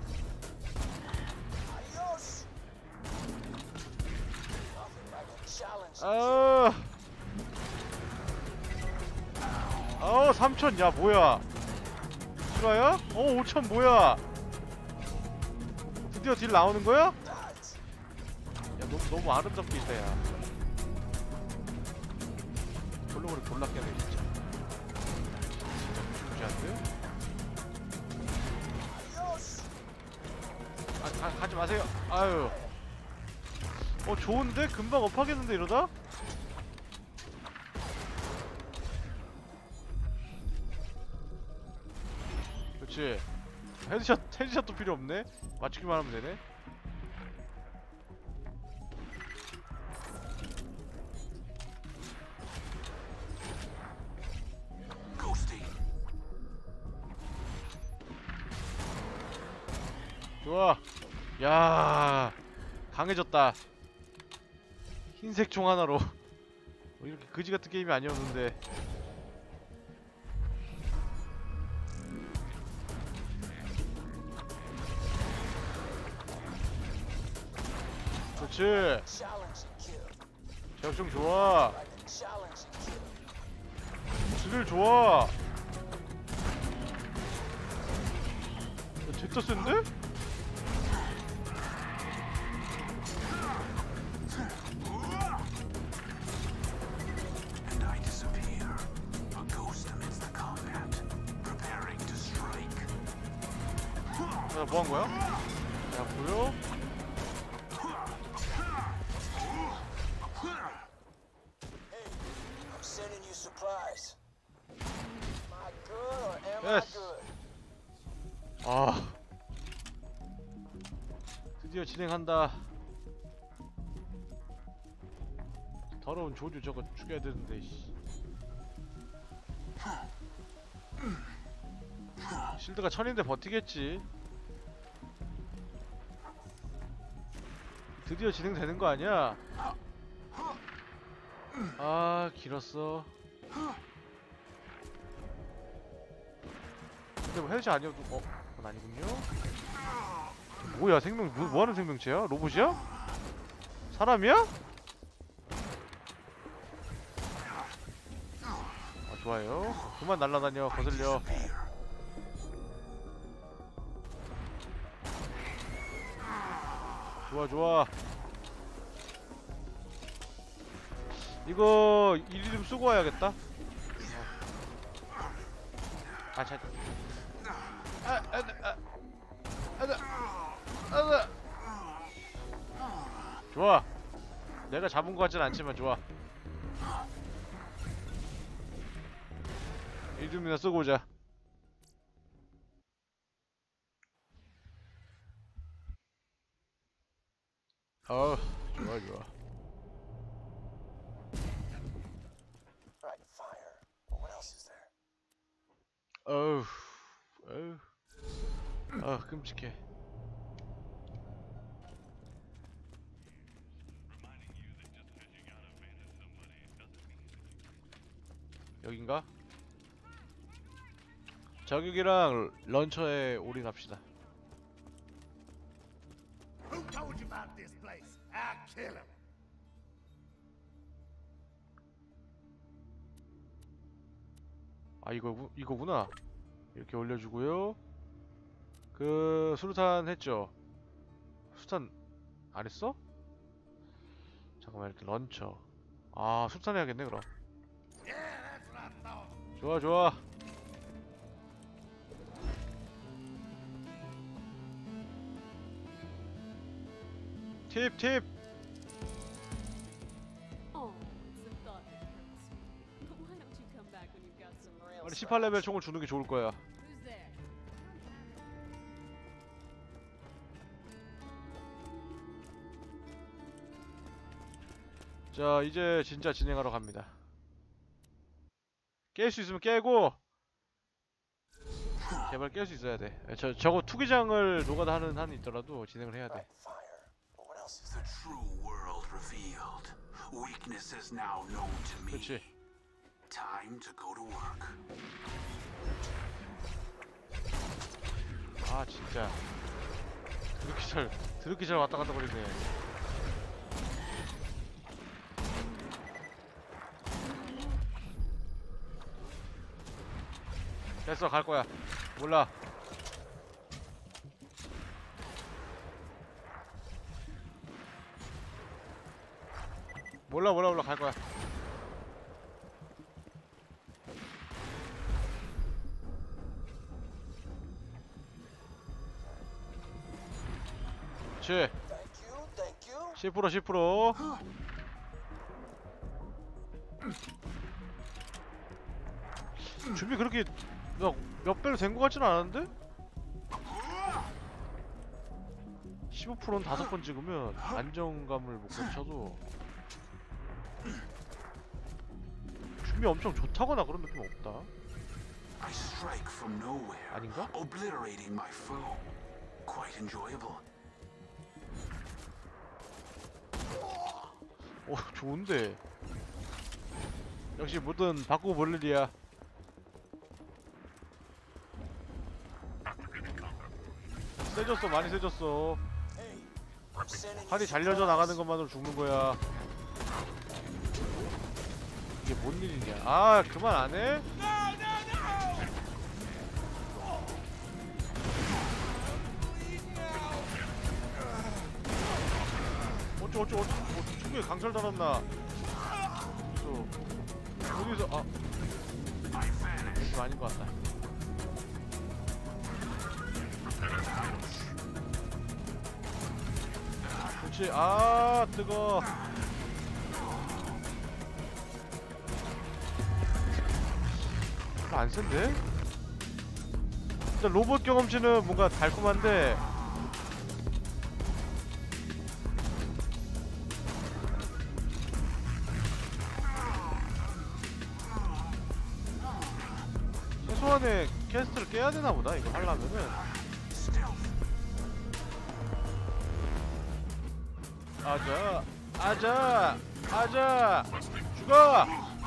Adios. Nothing like a challenge. 아, 어 삼천 야 뭐야? 실화야? 어 오천 뭐야? 드디어 딜 나오는 거야? 야 너무 너무 아름답게 있다 야. 볼록으로 졸랐겠네 진짜. 진짜 무시한데? Adios. 아, 가, 가지 마세요. 아유. 어 좋은데? 금방 업하겠는데 이러다? 그렇지. 헤드샷 헤드샷도 필요 없네. 맞추기만 하면 되네. Ghosty. 좋아. 야 강해졌다. 흰색 총 하나로. 뭐 이렇게 그지 같은 게임이 아니었는데. 그렇지. Challenge and kill. 제약좀 좋아. Like a challenge and kill. 드릴 좋아. 야, 진짜 센데? And I disappear. A ghost amidst the combat. Preparing to strike. 야, 뭐 한 거야? 야, 보여? Hey, I'm sending you supplies. Am I good or am Yes. I good? 아. 드디어 진행한다. 더러운 조주 저거 죽여야 되는데, 씨. 실드가 천인데 버티겠지. 드디어 진행되는 거 아니야? 아, 길었어. 근데 뭐 헤드샷 아니어도, 어? 그건 아니군요? 뭐야, 생명, 뭐, 뭐하는 생명체야? 로봇이야? 사람이야? 아, 좋아요. 그만 날라다녀, 거슬려. 좋아, 좋아. 이거 일이 좀 쓰고 와야겠다. 아, 자. 아, 아, 아, 아, 아, 아. 좋아. 내가 잡은 것 같진 않지만 좋아. 이름이나 쓰고 오자. 어, 좋아 좋아. Alright, fire. Well, what else is there? 어우, 어우, 아 끔찍해. 여긴가? 저격이랑 런처에 올인합시다. Who told you about this place? I'll kill him. 아 이거 이거구나. 이렇게 올려주고요. 그 수류탄 했죠. 수탄 안 했어? 잠깐만 이렇게 런처. 아 수탄 해야겠네 그럼. Yeah, that's what I thought. 좋아 좋아. 팁 팁. Oh, it's the thought that hurts me. But why don't you come back when you've got some real 빨리 십팔 레벨 총을 주는 게 좋을 거야. Who's there? 자 이제 진짜 진행하러 갑니다. 깰 수 있으면 깨고 제발 깰 수 있어야 돼. 저 저거 투기장을 노가다 하는 한이 있더라도 진행을 해야 돼. Alright, fire. But what else is The there? true world revealed. Weaknesses now known to me. 그렇지. Time to go to work. 아 진짜 드럽게 잘 드럽게 잘 왔다 갔다 거리네. 됐어 갈 거야. 몰라. 몰라 몰라 몰라 갈 거야. 그렇지. Thank you, thank you. 십 퍼센트 십 퍼센트. 준비 그렇게 막 몇 배로 된 거 같지는 않은데? 십오 퍼센트는 다섯 번 찍으면 안정감을 못 거쳐도 준비 엄청 좋다거나 그런 느낌 없다. I strike from nowhere, 아닌가? obliterating my foe. Quite enjoyable. 어 좋은데. 역시 뭐든 바꾸고 볼 일이야. 세졌어 많이 세졌어. Hey, I'm sending you 팔이 잘려져 supplies. 나가는 것만으로 죽는 거야. 이게 뭔 일이냐? 아 그만 안 해? 어쩌 어쩌 어쩌 어, 충격에 강철 달았나? 저 어디서 아 이거 아닌 것 같다. 그렇지. 아 뜨거. 안 센데? 일단 로봇 경험치는 뭔가 달콤한데 최소한의 퀘스트를 깨야 되나 보다 이거 하려면은. 아자 아자 아자 죽어.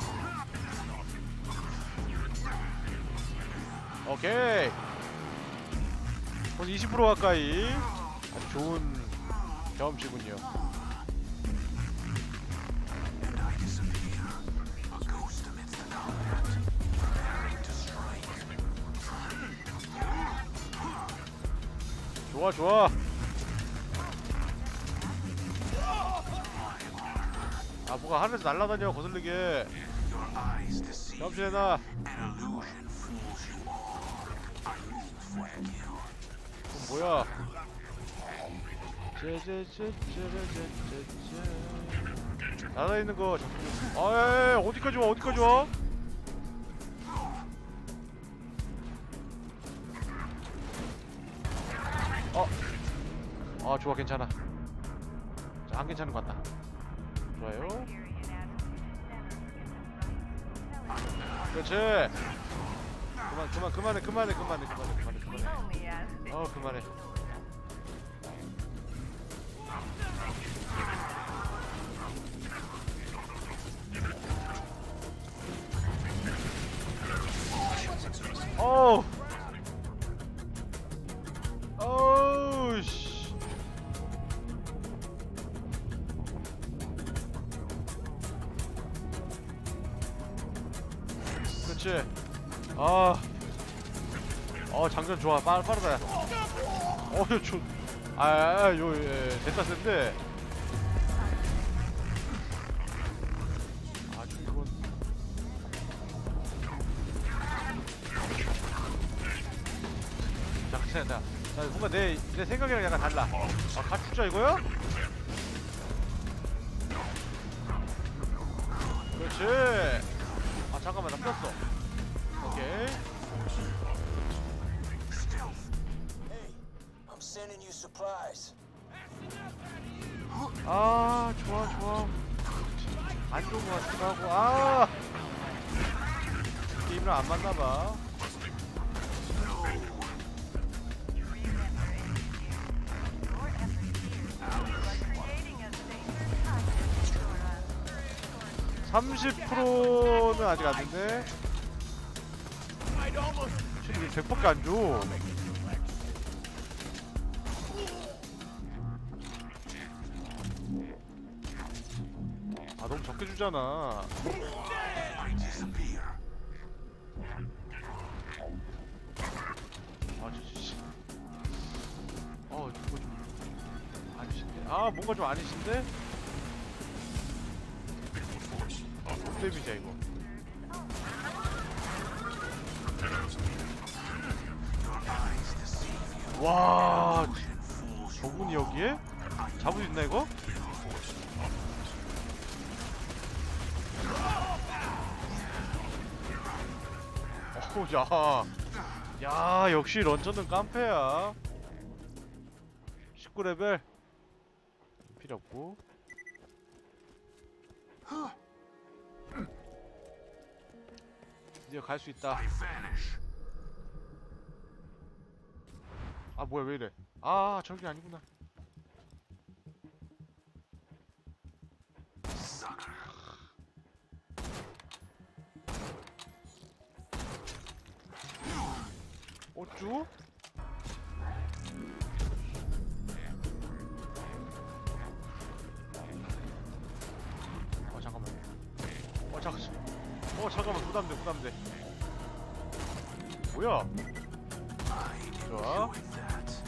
오케이. 거의 이십 퍼센트 가까이. 아주 좋은 경험치군요. And I disappear, a ghost amidst the combat, preparing to strike. 좋아 좋아. 아 뭐가 하늘에서 날아다녀 거슬리게. Your eyes deceive 경험치 you. 내놔. An illusion fools you all. 뭐야? 제제제제제제제. 날아 있는 거 잡고. 아, 어디까지 와? 어디까지 와? 어. 아, 좋아, 괜찮아. 자, 안 괜찮은 것 같다. 좋아요. 그렇지. 그만, 그만, 그만해, 그만해, 그만해, 그만해, 그만해, 그만해. 어, 그만해. 어우. 어우, 씨. 그렇지. 아. 어, 장전 좋아. 빠르, 빠르다. 어, 요, 저. 아, 아, 요, 예, 됐다, 센데. 아주 이건. 잠깐, 자, 자, 뭔가 내, 내 생각이랑 약간 달라. 아, 가축자 이거야? 그렇지. 아, 잠깐만, 나 꼈어. 오케이. Hey, I'm sending you supplies. 아, 좋아, 좋아. 안 좋은 것 같기도 하고. 아, 게임이랑 안 맞나봐. 삼십 퍼센트는 아직 안 됐네. 지금 백 밖에 안 줘. 아, 너무 적게 주잖아. I disappear. 아, 저, 씨. 어, 이거 좀 아니신데? 아, 뭔가 좀 아니신데? 어, 데미지야 이거. 와, 저분이 여기에? 잡을 수 있나 이거? 어우, 야, 야, 역시 런처는 깡패야. 십구 레벨 필요 없고. 드디어 갈 수 있다. I vanish. 아, 뭐야, 왜 이래? 아, 저기 아니구나. Sucker. 어쭈? 어, 잠깐만. 어, 잠깐. 어, 잠깐만. 부담돼, 부담돼. 뭐야? I 좋아. enjoy that.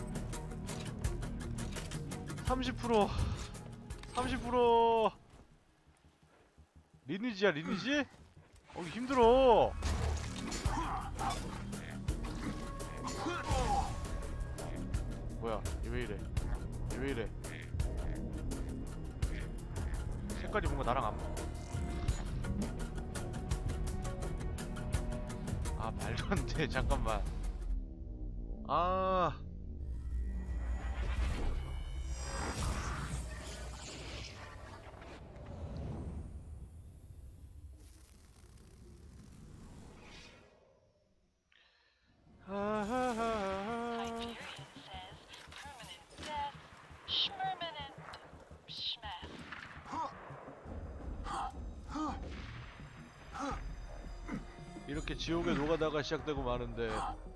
삼십 퍼센트. 삼십 퍼센트. 리니지야, 리니지? 어, 힘들어. 뭐야, 얘 왜 이래? 얘 왜 이래? 색깔이 뭔가 나랑 안 맞아. 아, 말도 안 돼. 잠깐만. 아. Hyperion says permanent death, schmermanent schmeth. 이렇게 지옥의 노가다가 시작되고 마는데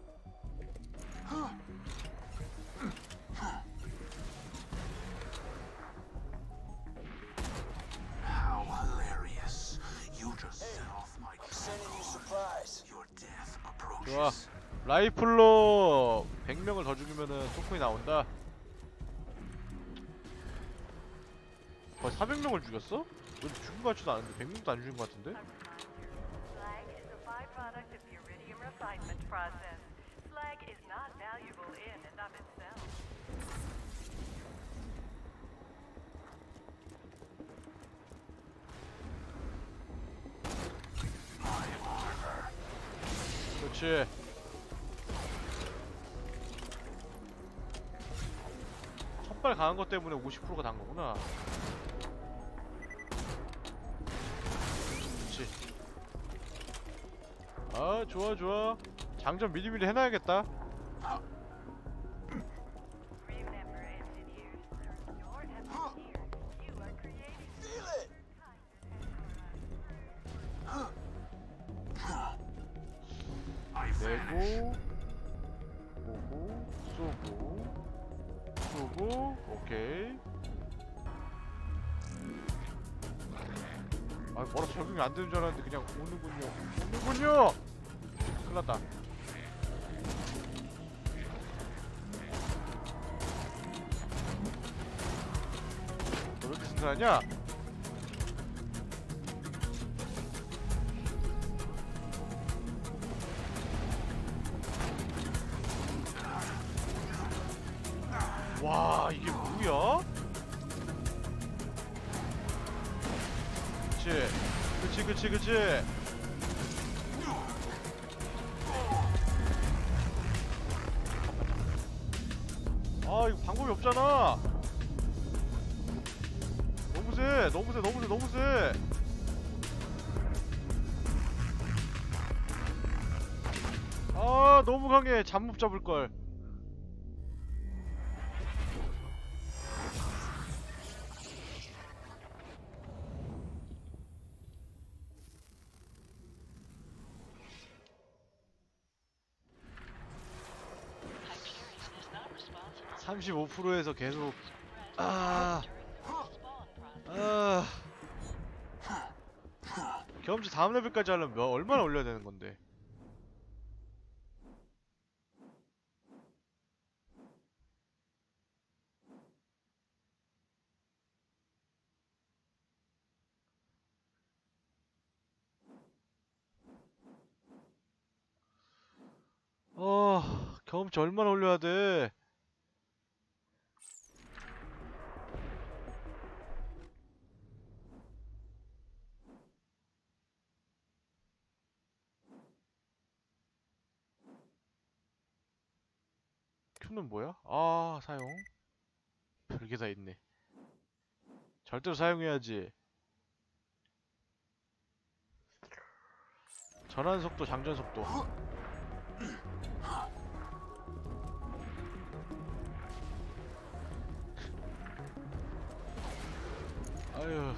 How hilarious. You just set off my I'm sending you supplies. Your death 좋아. approaches. 라이플로 백 명을 더 죽이면은 토큰이 나온다. 거의 사백 명을 죽였어? 넌 죽은 것 같지도 않은데 백 명도 안 죽인 것 같은데? Slag is a byproduct of the iridium refinement process. Slag is not valuable in and of itself. 그렇지. 첫발 강한 것 때문에 오십 퍼센트가 단 거구나. 그렇지. 아, 좋아 좋아. 장전 미리미리 해놔야겠다. Remember, engineers, through your effort here, you are creating Feel it! I vanished. 내고 보고 쏘고 쏘고. 오케이. 아, 뭐라 적용이 안 되는 줄 알았는데 그냥 오는군요. 오는군요. 큰일났다. 너 왜 이렇게 승산하냐? 와, 이게 뭐야? 그치 그치 그치 그치. 아, 이거 방법이 없잖아. 너무 세 너무 세 너무 세 너무 세. 아, 너무 강해. 잠못 잡을걸. Hyperion is not responsible 삼십오 퍼센트에서 계속 for 아, during the spawn process. 아. 경험치 다음 레벨까지 하려면 몇, 얼마나 올려야 되는 건데? 어, 경험치 얼마나 올려야 돼? 큐는 뭐야? 아, 사용. 별게 다 있네. 절대로 사용해야지. 전환 속도, 장전 속도. 아유.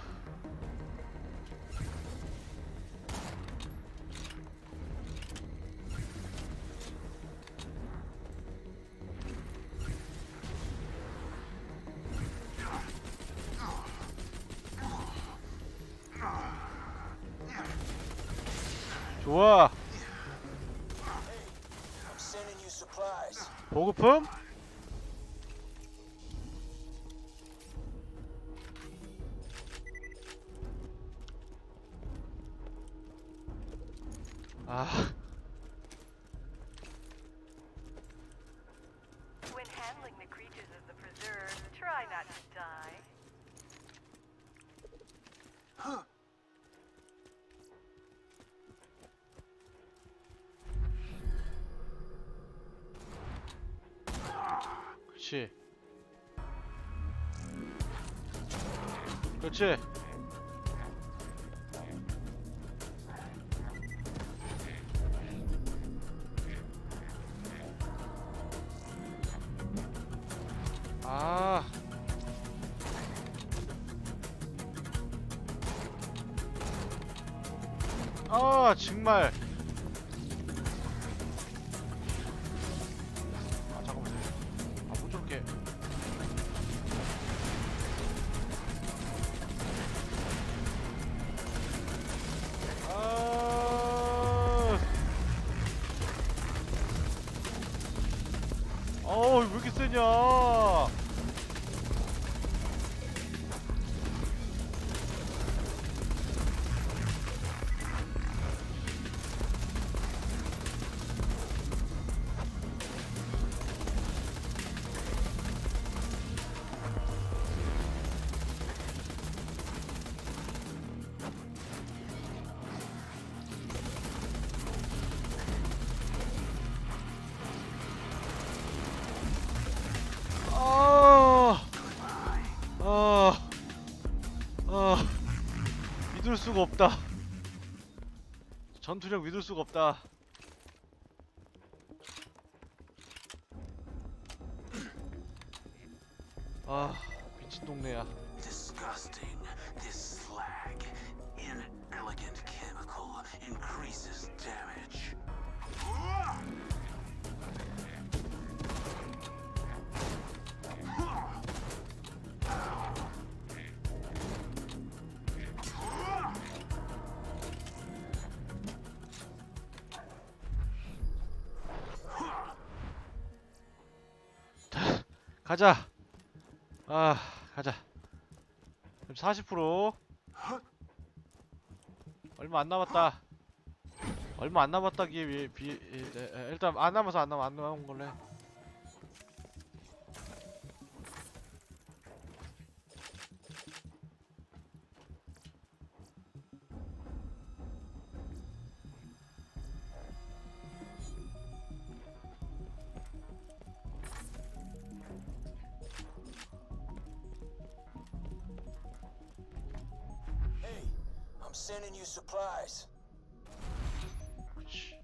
좋아. I'm sending you supplies. 보급품? 아, When handling the creatures of the preserve, try not to die. 그렇지. 그렇지. 아. 아, 정말. 아, 잠깐만. 아, 뭐 저렇게. 아. 어우, 왜 이렇게 세냐. 수가 없다. 전투력 믿을 수가 없다. 아, 미친 동네야. Disgusting. This slag, inelegant chemical, increases damage. 가자. 아, 가자. 사십 퍼센트. 얼마 안 남았다. 얼마 안 남았다기에 비, 비 에, 에, 일단 안 남아서 안 남아 안 남은 걸래. Hey, I'm sending you supplies. 그렇지.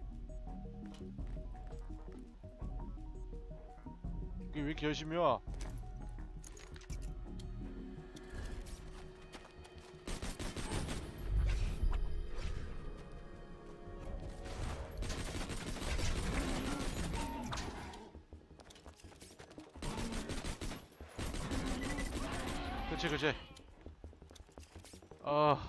이게 왜 이렇게 열심히 와? 그치 그치. 아.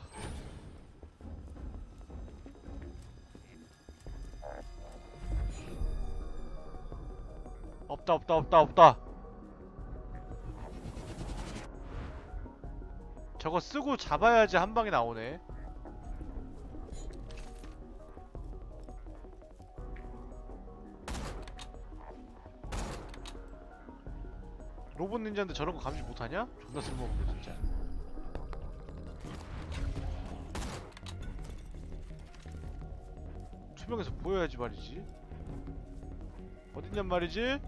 없다 없다 없다 없다. 저거 쓰고 잡아야지 한 방에 나오네. 로봇 닌자인데 저런 거 감지 못하냐? 존나 쓸모없네 진짜. 투명해서 보여야지 말이지. 어딨냔 말이지?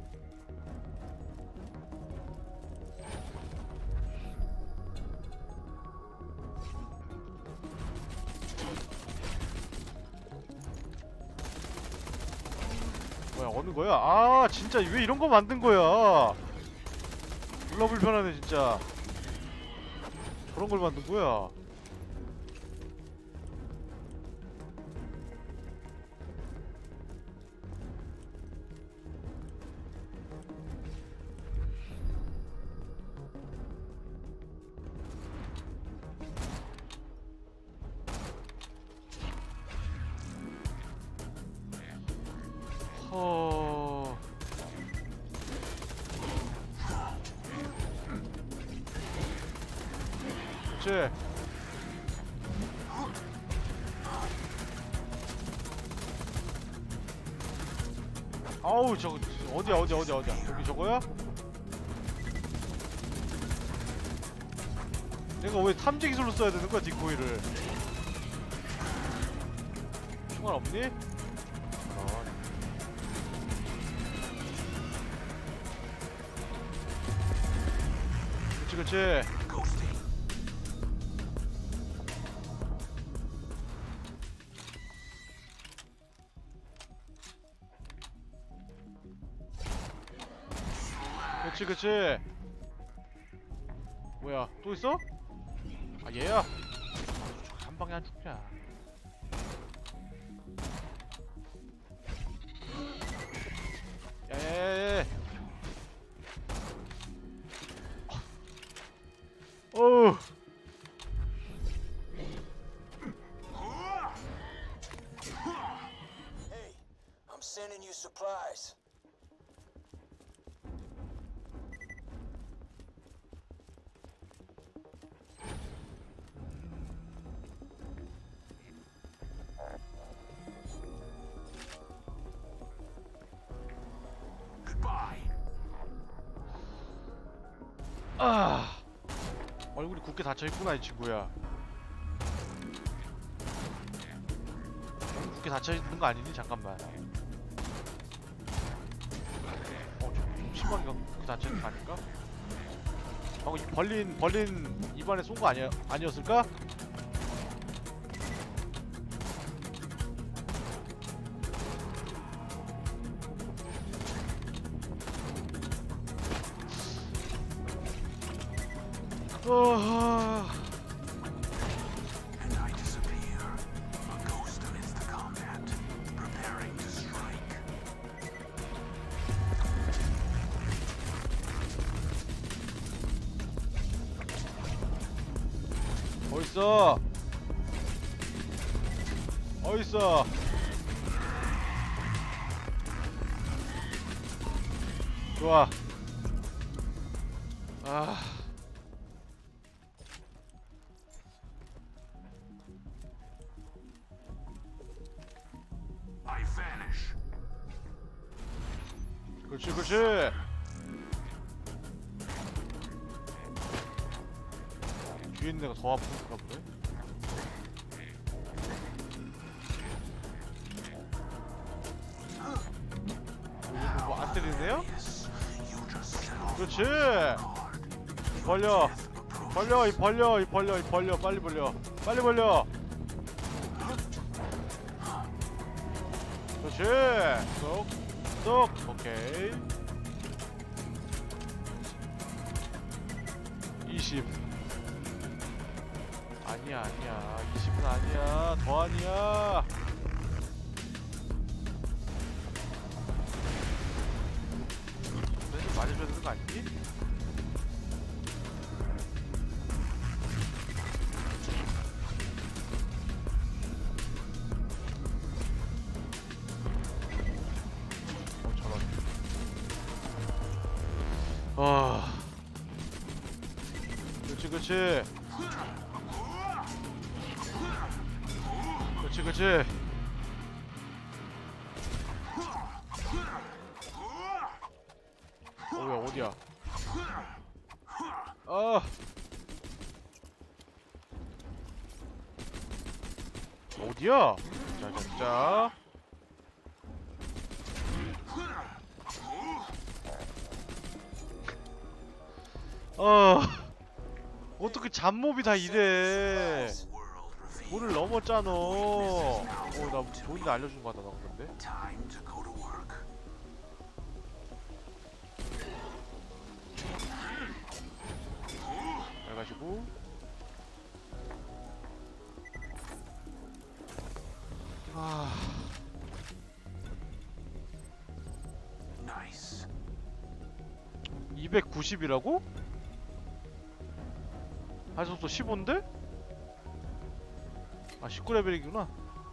뭐야 어느 거야? 아 진짜 왜 이런 거 만든 거야? 졸라 불편하네 진짜. 저런 걸 만든 거야. 허... 그치. 아우 저거 어디야 어디야 어디야 어디야 여기 저거야? 내가 왜 탐지 기술로 써야 되는 거야 디코이를? 총알 없니? 어. 그치 그치. 그치 그치. 뭐야 또 있어? 아 얘야. 한 방에 안 죽냐. 야야야야. 어우. Hey, I'm sending you supplies. 아. 얼굴이 굳게 닫혀있구나 이 친구야. 얼굴 굳게 닫혀있는 거 아니니? 잠깐만. 어, 좀 심하게 굳게 닫혀있는 거 아닐까? 방금 이 벌린, 벌린 입안에 쏜 거 아니야, 아니었을까? 어... And I disappear, a ghost amidst the combat, preparing to strike. 어딨어? 어딨어? 좋아. 아. I vanish. 그렇지, 그렇지. 뒤에 있는 애가 더 아픈가 보네. 뭐 안 때리네요? You just set off 그렇지. guard. 벌려. 벌려, 이 벌려, 이 벌려, 이 벌려. 빨리 벌려. 빨리 벌려. 그렇지. 쏙, 쏙. 오케이. 이십. 아니야, 아니야. 이십은 아니야. 더 아니야. 좀 맞아줘야 되는 거 아니지? 어, 저런. 아. 그렇지, 그렇지. 그렇지, 그렇지. 어, 왜 어디야? 아. 어디야? 자, 자, 자. 어. 어떻게 잡몹이 다 이래? 문을 넘었잖아. 어, 나 좋은데 알려준 거 같다, 나 근데. Time to go to work. 잘 가시고. 아. Nice. 이백구십이라고? 하소서 십오인데? 아, 십구 레벨이구나.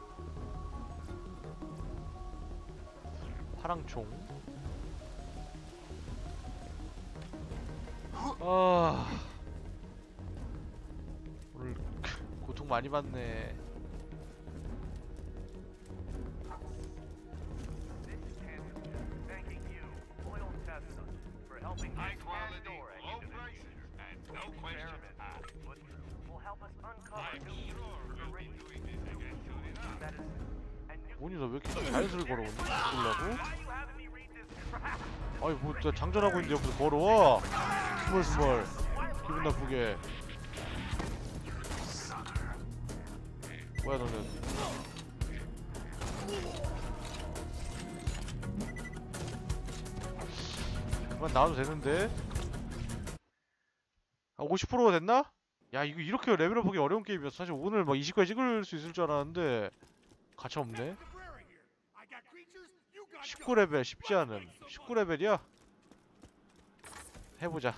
파랑총. 아. 오늘 고통 많이 받네. High quality, low prices, and no questions asked. I'm sure we'll be doing this again soon enough. 뭐니, 너 왜 이렇게 자연스레 걸어오니? 죽으려고? 아니, 뭐, 나 장전하고 있는데 옆에서 걸어와. 스멀스멀. 기분 나쁘게. 뭐야, 너는. 그만 나와도 되는데. 아, 오십 퍼센트가 됐나? 야, 이거 이렇게 레벨업 하기 어려운 게임이었어. 사실 오늘 막 이십까지 찍을 수 있을 줄 알았는데 가차 없네. 십구 레벨 쉽지 않음. 십구 레벨이야? 해보자.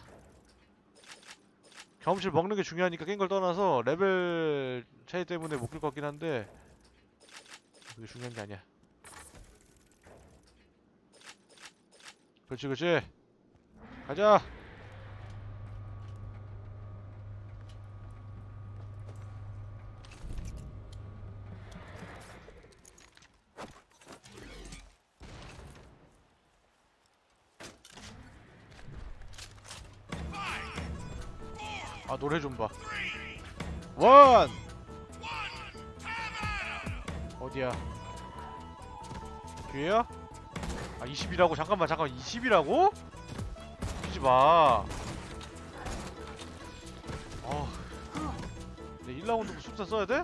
경험치를 먹는 게 중요하니까 깬 걸 떠나서 레벨 차이 때문에 못 낄 것 같긴 한데 그게 중요한 게 아니야. 그렇지, 그렇지. 가자. 아, 노래 좀 봐. 원! 어디야? 뒤에야? 아, 이십이라고? 잠깐만, 잠깐만. 이십이라고? 웃기지 마. 어. 내 일 라운드도 숙사 써야 돼?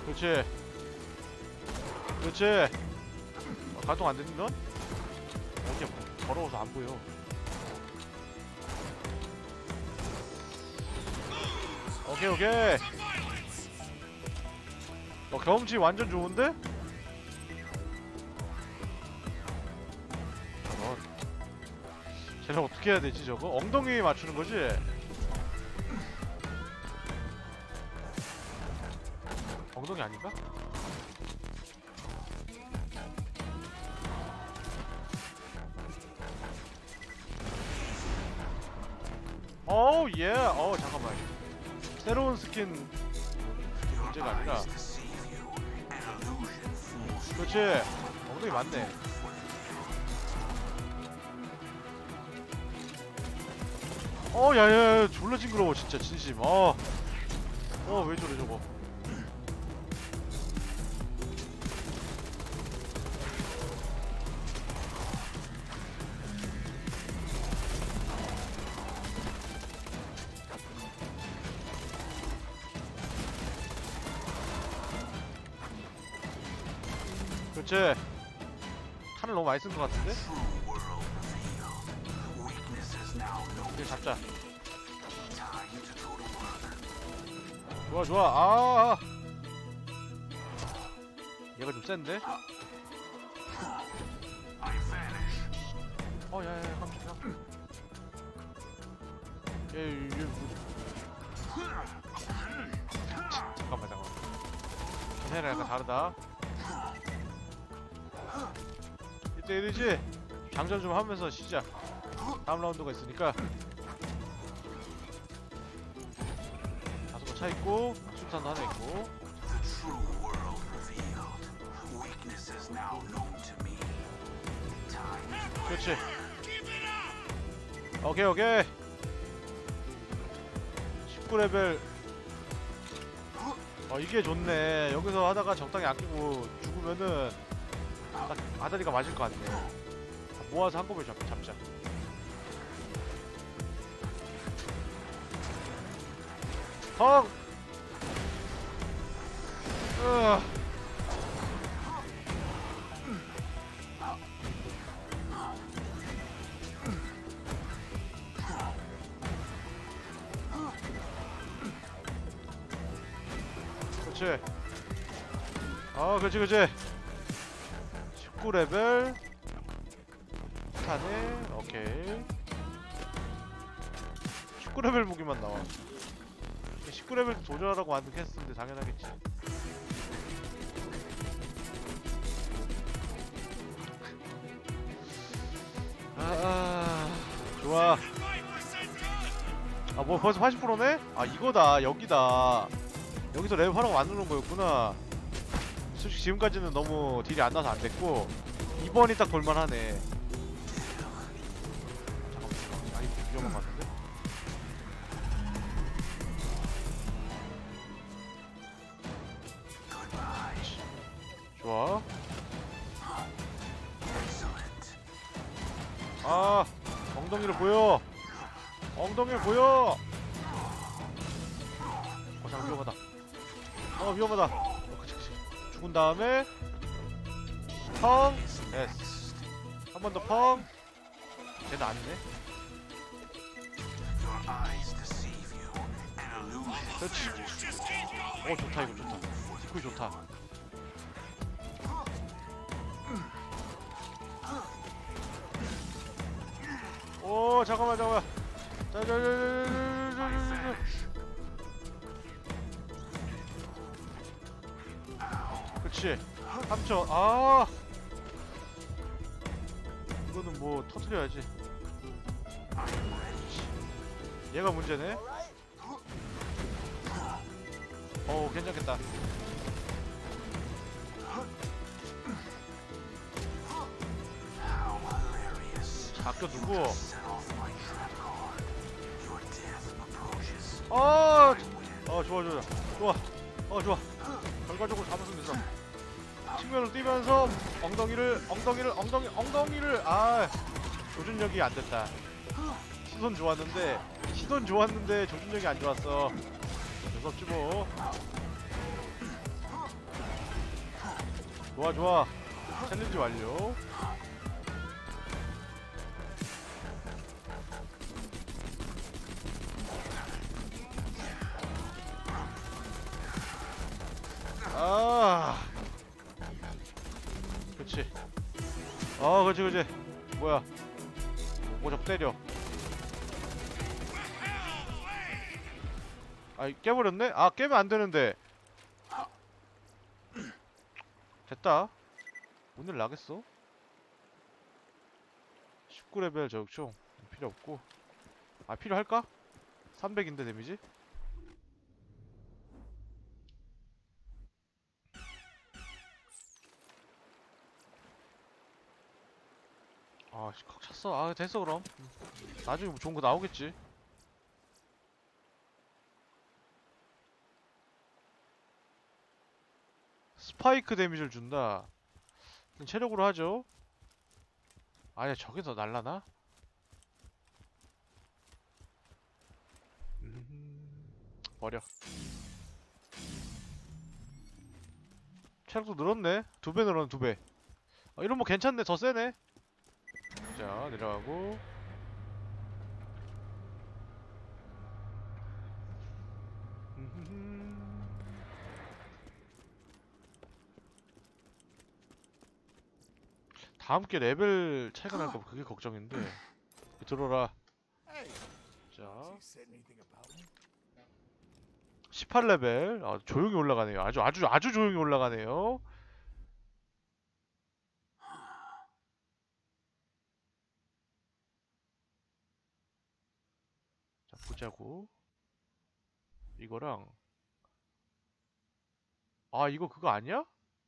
그렇지. 그렇지. 어, 가동 안 되니 넌? 어디야? 더러워서 안 보여. 오케이 오케이. 어, 경험치 완전 좋은데? 저런. 쟤는 어떻게 해야 되지 저거? 엉덩이에 맞추는 거지? 엉덩이 아닌가? 어우 예. 어 잠깐만. 새로운 스킨 문제가 아니라. 그렇지. 엉덩이 맞네. 어 야야야 졸라 징그러워 진짜 진심. 어. 어 왜 저래 저거. 그렇지. 탄을 너무 많이 쓴 것 같은데? 이거 잡자. 좋아 좋아. 아, 아. 얘가 좀 센데? 어 야야야 깜짝이야. 얘 얘 뭐지? 잠깐만 잠깐만. 걔네랑 약간 다르다. 이때 이러지? 장전 좀 하면서 쉬자. 다음 라운드가 있으니까. 다섯 거 차 있고 수탄도 하나 있고. 그렇지. 오케이 오케이. 십구 레벨. 어 이게 좋네. 여기서 하다가 적당히 아끼고 죽으면은 딱 아다리가 맞을 것 같네. 모아서 한꺼번에 잡, 잡자. 헉! 으아. 그렇지. 아 그렇지 그렇지. 십구 레벨 탄에 오케이. 십구 레벨 무기만 나와. 십구 레벨 도전하라고 만든 캐스트인데 당연하겠지. 아, 아 좋아. 아 뭐 벌써 팔십 퍼센트네? 아 이거다 여기다. 여기서 레벨 하라고 만드는 거였구나. 솔직히 지금까지는 너무 딜이 안 나서 안 됐고 이번이 딱 볼만하네. 잠깐만 잠깐만. 아 이거 위험한 거 같은데? 좋아. 아 엉덩이를 보여. 엉덩이를 보여. 어 잠깐 위험하다. 어 위험하다. 어 그치 그치. 죽은 다음에 펑. 됐어. 한 번 더 펑. 쟤는 아니네. 그렇지. 어 좋다 이거 좋다. 디코이 좋다. 오 잠깐만 잠깐만. 자자자자자자자자. 그렇지. 삼 초. 아 이거는 뭐 터트려야지. 얘가 문제네. 어 괜찮겠다. 아껴두고. 어, 어 좋아 좋아 좋아. 어 좋아. 결과적으로 잡았으면 됐어. 측면을 뛰면서 엉덩이를 엉덩이를 엉덩이 엉덩이를 아 조준력이 안 됐다. 시선 좋았는데 시선 좋았는데 조준력이 안 좋았어. 어쩔 수 없지 뭐. 좋아 좋아. 챌린지 완료. 아, 그렇지. 어, 그렇지, 그렇지. 뭐야? 뭐 자꾸 때려. 아, 깨버렸네? 아, 깨면 안 되는데. 됐다. 오늘 나겠어? 십구 레벨 저격총 필요 없고. 아, 필요할까? 삼백인데 데미지? 아, 씨, 칵 찼어. 아, 됐어, 그럼. 음. 나중에 뭐 좋은 거 나오겠지. 스파이크 데미지를 준다. 체력으로 하죠. 아니야, 저게 더 날라나? 음... 버려. 체력도 늘었네. 두 배 늘었네, 두 배. 아, 이러면 뭐 괜찮네. 더 세네. 자, 내려가고. 다음 게 레벨 차이가 날까 봐 그게 걱정인데. 들어라. 자, You said anything about me? 십팔 레벨. 아, 조용히 올라가네요. 아주 아주 아주 조용히 올라가네요. 자, 보자고. 이거랑 아, 이거 그거 아니야?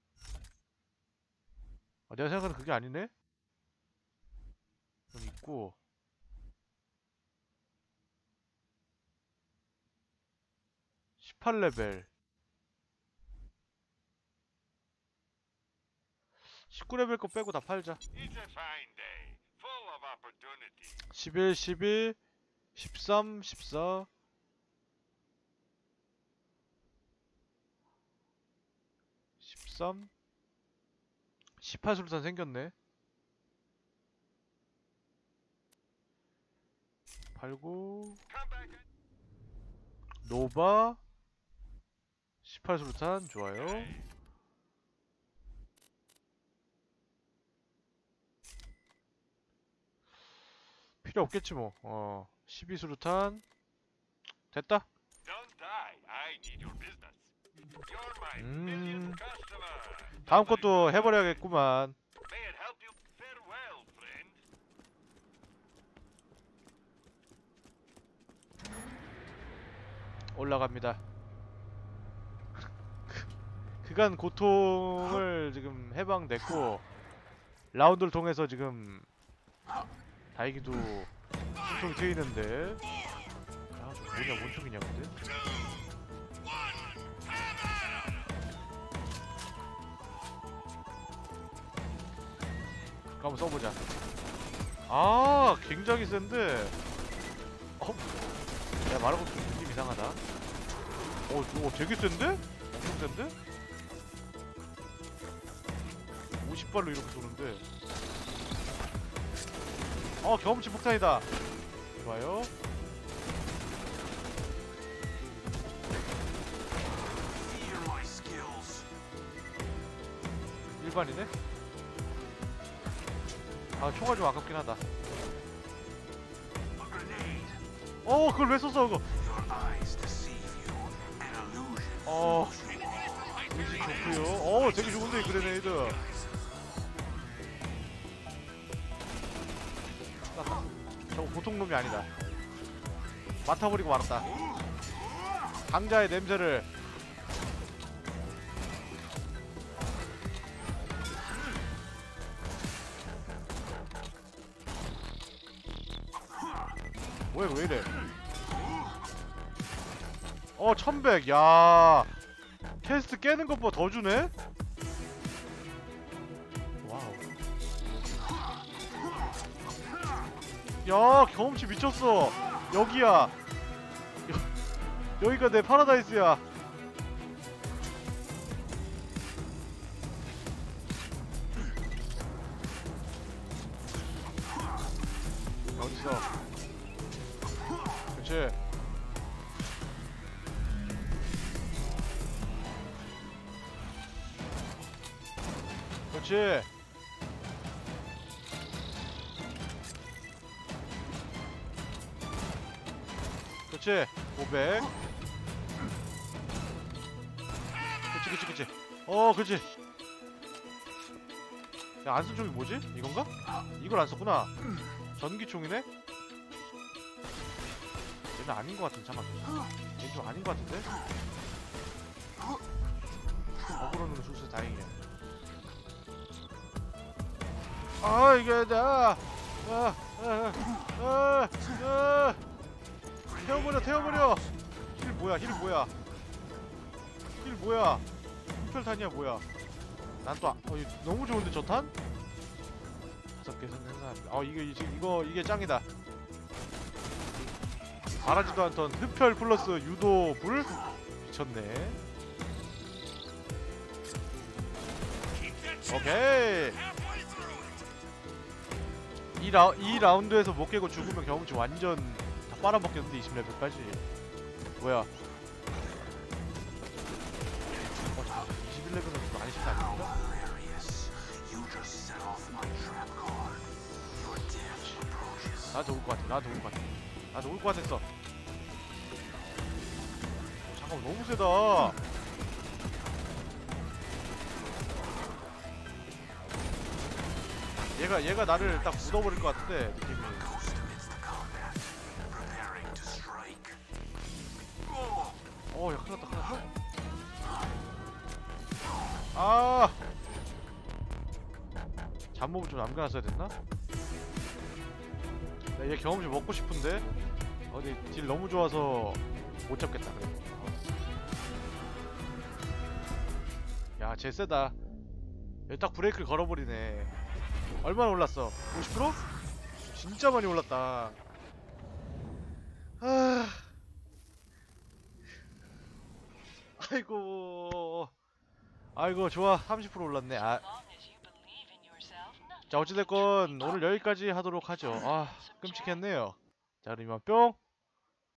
아, 내가 생각하는 그게 아니네? 좀 있고 십팔 레벨 십구 레벨 거 빼고 다 팔자. It's a fine day, full of opportunity. 십일, 십이, 십삼, 십사 십삼 십팔 수류탄 생겼네. 팔고 Come back and 노바 십팔 수류탄 좋아요. 필요 없겠지 뭐. 어, 십이 수류탄 됐다. don't die. I need your business. You're my 음. millionth customer. 다음 것도 해버려야겠구만. May it help you. Farewell, friend. 올라갑니다. 그간 고통을 지금 해방됐고 라운드를 통해서 지금 다이기도 숨통이 트이는데. 아, 저 뭐냐, 뭔 총이냐 근데. 한번 써보자. 아, 굉장히 센데. 어? 내가 말한 것도 좀 느낌 이상하다. 어, 어, 되게 센데? 엄청 센데? 오십 발로 이렇게 쏘는데. 어, 경험치 폭탄이다. 좋아요. Fear my skills. 일반이네? 아, 총알 좀 아깝긴 하다. A grenade. 어, 그걸 왜 썼어, 그거? Your eyes deceive you. An illusion. 어, 의지 좋구요. 어, 되게 좋은데, 이 그레네이드. 저거 보통 놈이 아니다. 맡아버리고 말았다. 강자의 냄새를. 뭐야, 왜 이래? 어, 천백. 야, 캐스트 깨는 것보다 더 주네? 와우. 야, 경험치 미쳤어. 여기야. 여, 여기가 내 파라다이스야. 있어. 그렇지. 그렇지. 그렇지. 오백. 그치 그치 그치. 어 그치. 야 안 쓴 총이 뭐지? 이건가? 이걸 안 썼구나. 전기총이네? 얘는 아닌 것 같은데. 잠깐. 얘는 좀 아닌 것 같은데? 어그로는 수수 다행이야. 아 이게 나. 아, 아, 아, 아, 태워버려 태워버려. 힐 뭐야 힐 뭐야. 힐 뭐야. 흡혈탄이야 뭐야. 난 또 아, 어, 이거 너무 좋은데 저 탄? 다섯 개 생산합니다. 어 이거 이거 이거 이게 짱이다. 바라지도 않던 흡혈 플러스 유도 불 미쳤네. 오케이. 이, 라, 이 라운드에서 못 깨고 죽으면 경험치 완전 다 빨아먹겠는데. 이십 레벨까지. 뭐야. 어, 이십일 레벨은 많이 쉽지 않습니다. 나도 올 것 같아. 나도 올 것 같아. 나도 올 것 같았어. 잠깐만 너무 세다. 얘가 얘가 나를 딱 묻어버릴 것 같은데 느낌이. 어, 야 큰일 났다 큰일 났다. 아, 잡몹을 좀 남겨놨어야 됐나? 나 얘 경험 좀 먹고 싶은데. 어, 근데 딜 너무 좋아서 못 잡겠다. 그래. 야, 쟤 세다. 얘 딱 브레이크를 걸어버리네. 얼마나 올랐어? 오십 퍼센트? 진짜 많이 올랐다. 아... 아이고, 아이고 좋아. 삼십 퍼센트 올랐네. 아, 자 어찌됐건 오늘 여기까지 하도록 하죠. 아 끔찍했네요. 자 그럼 이만 뿅.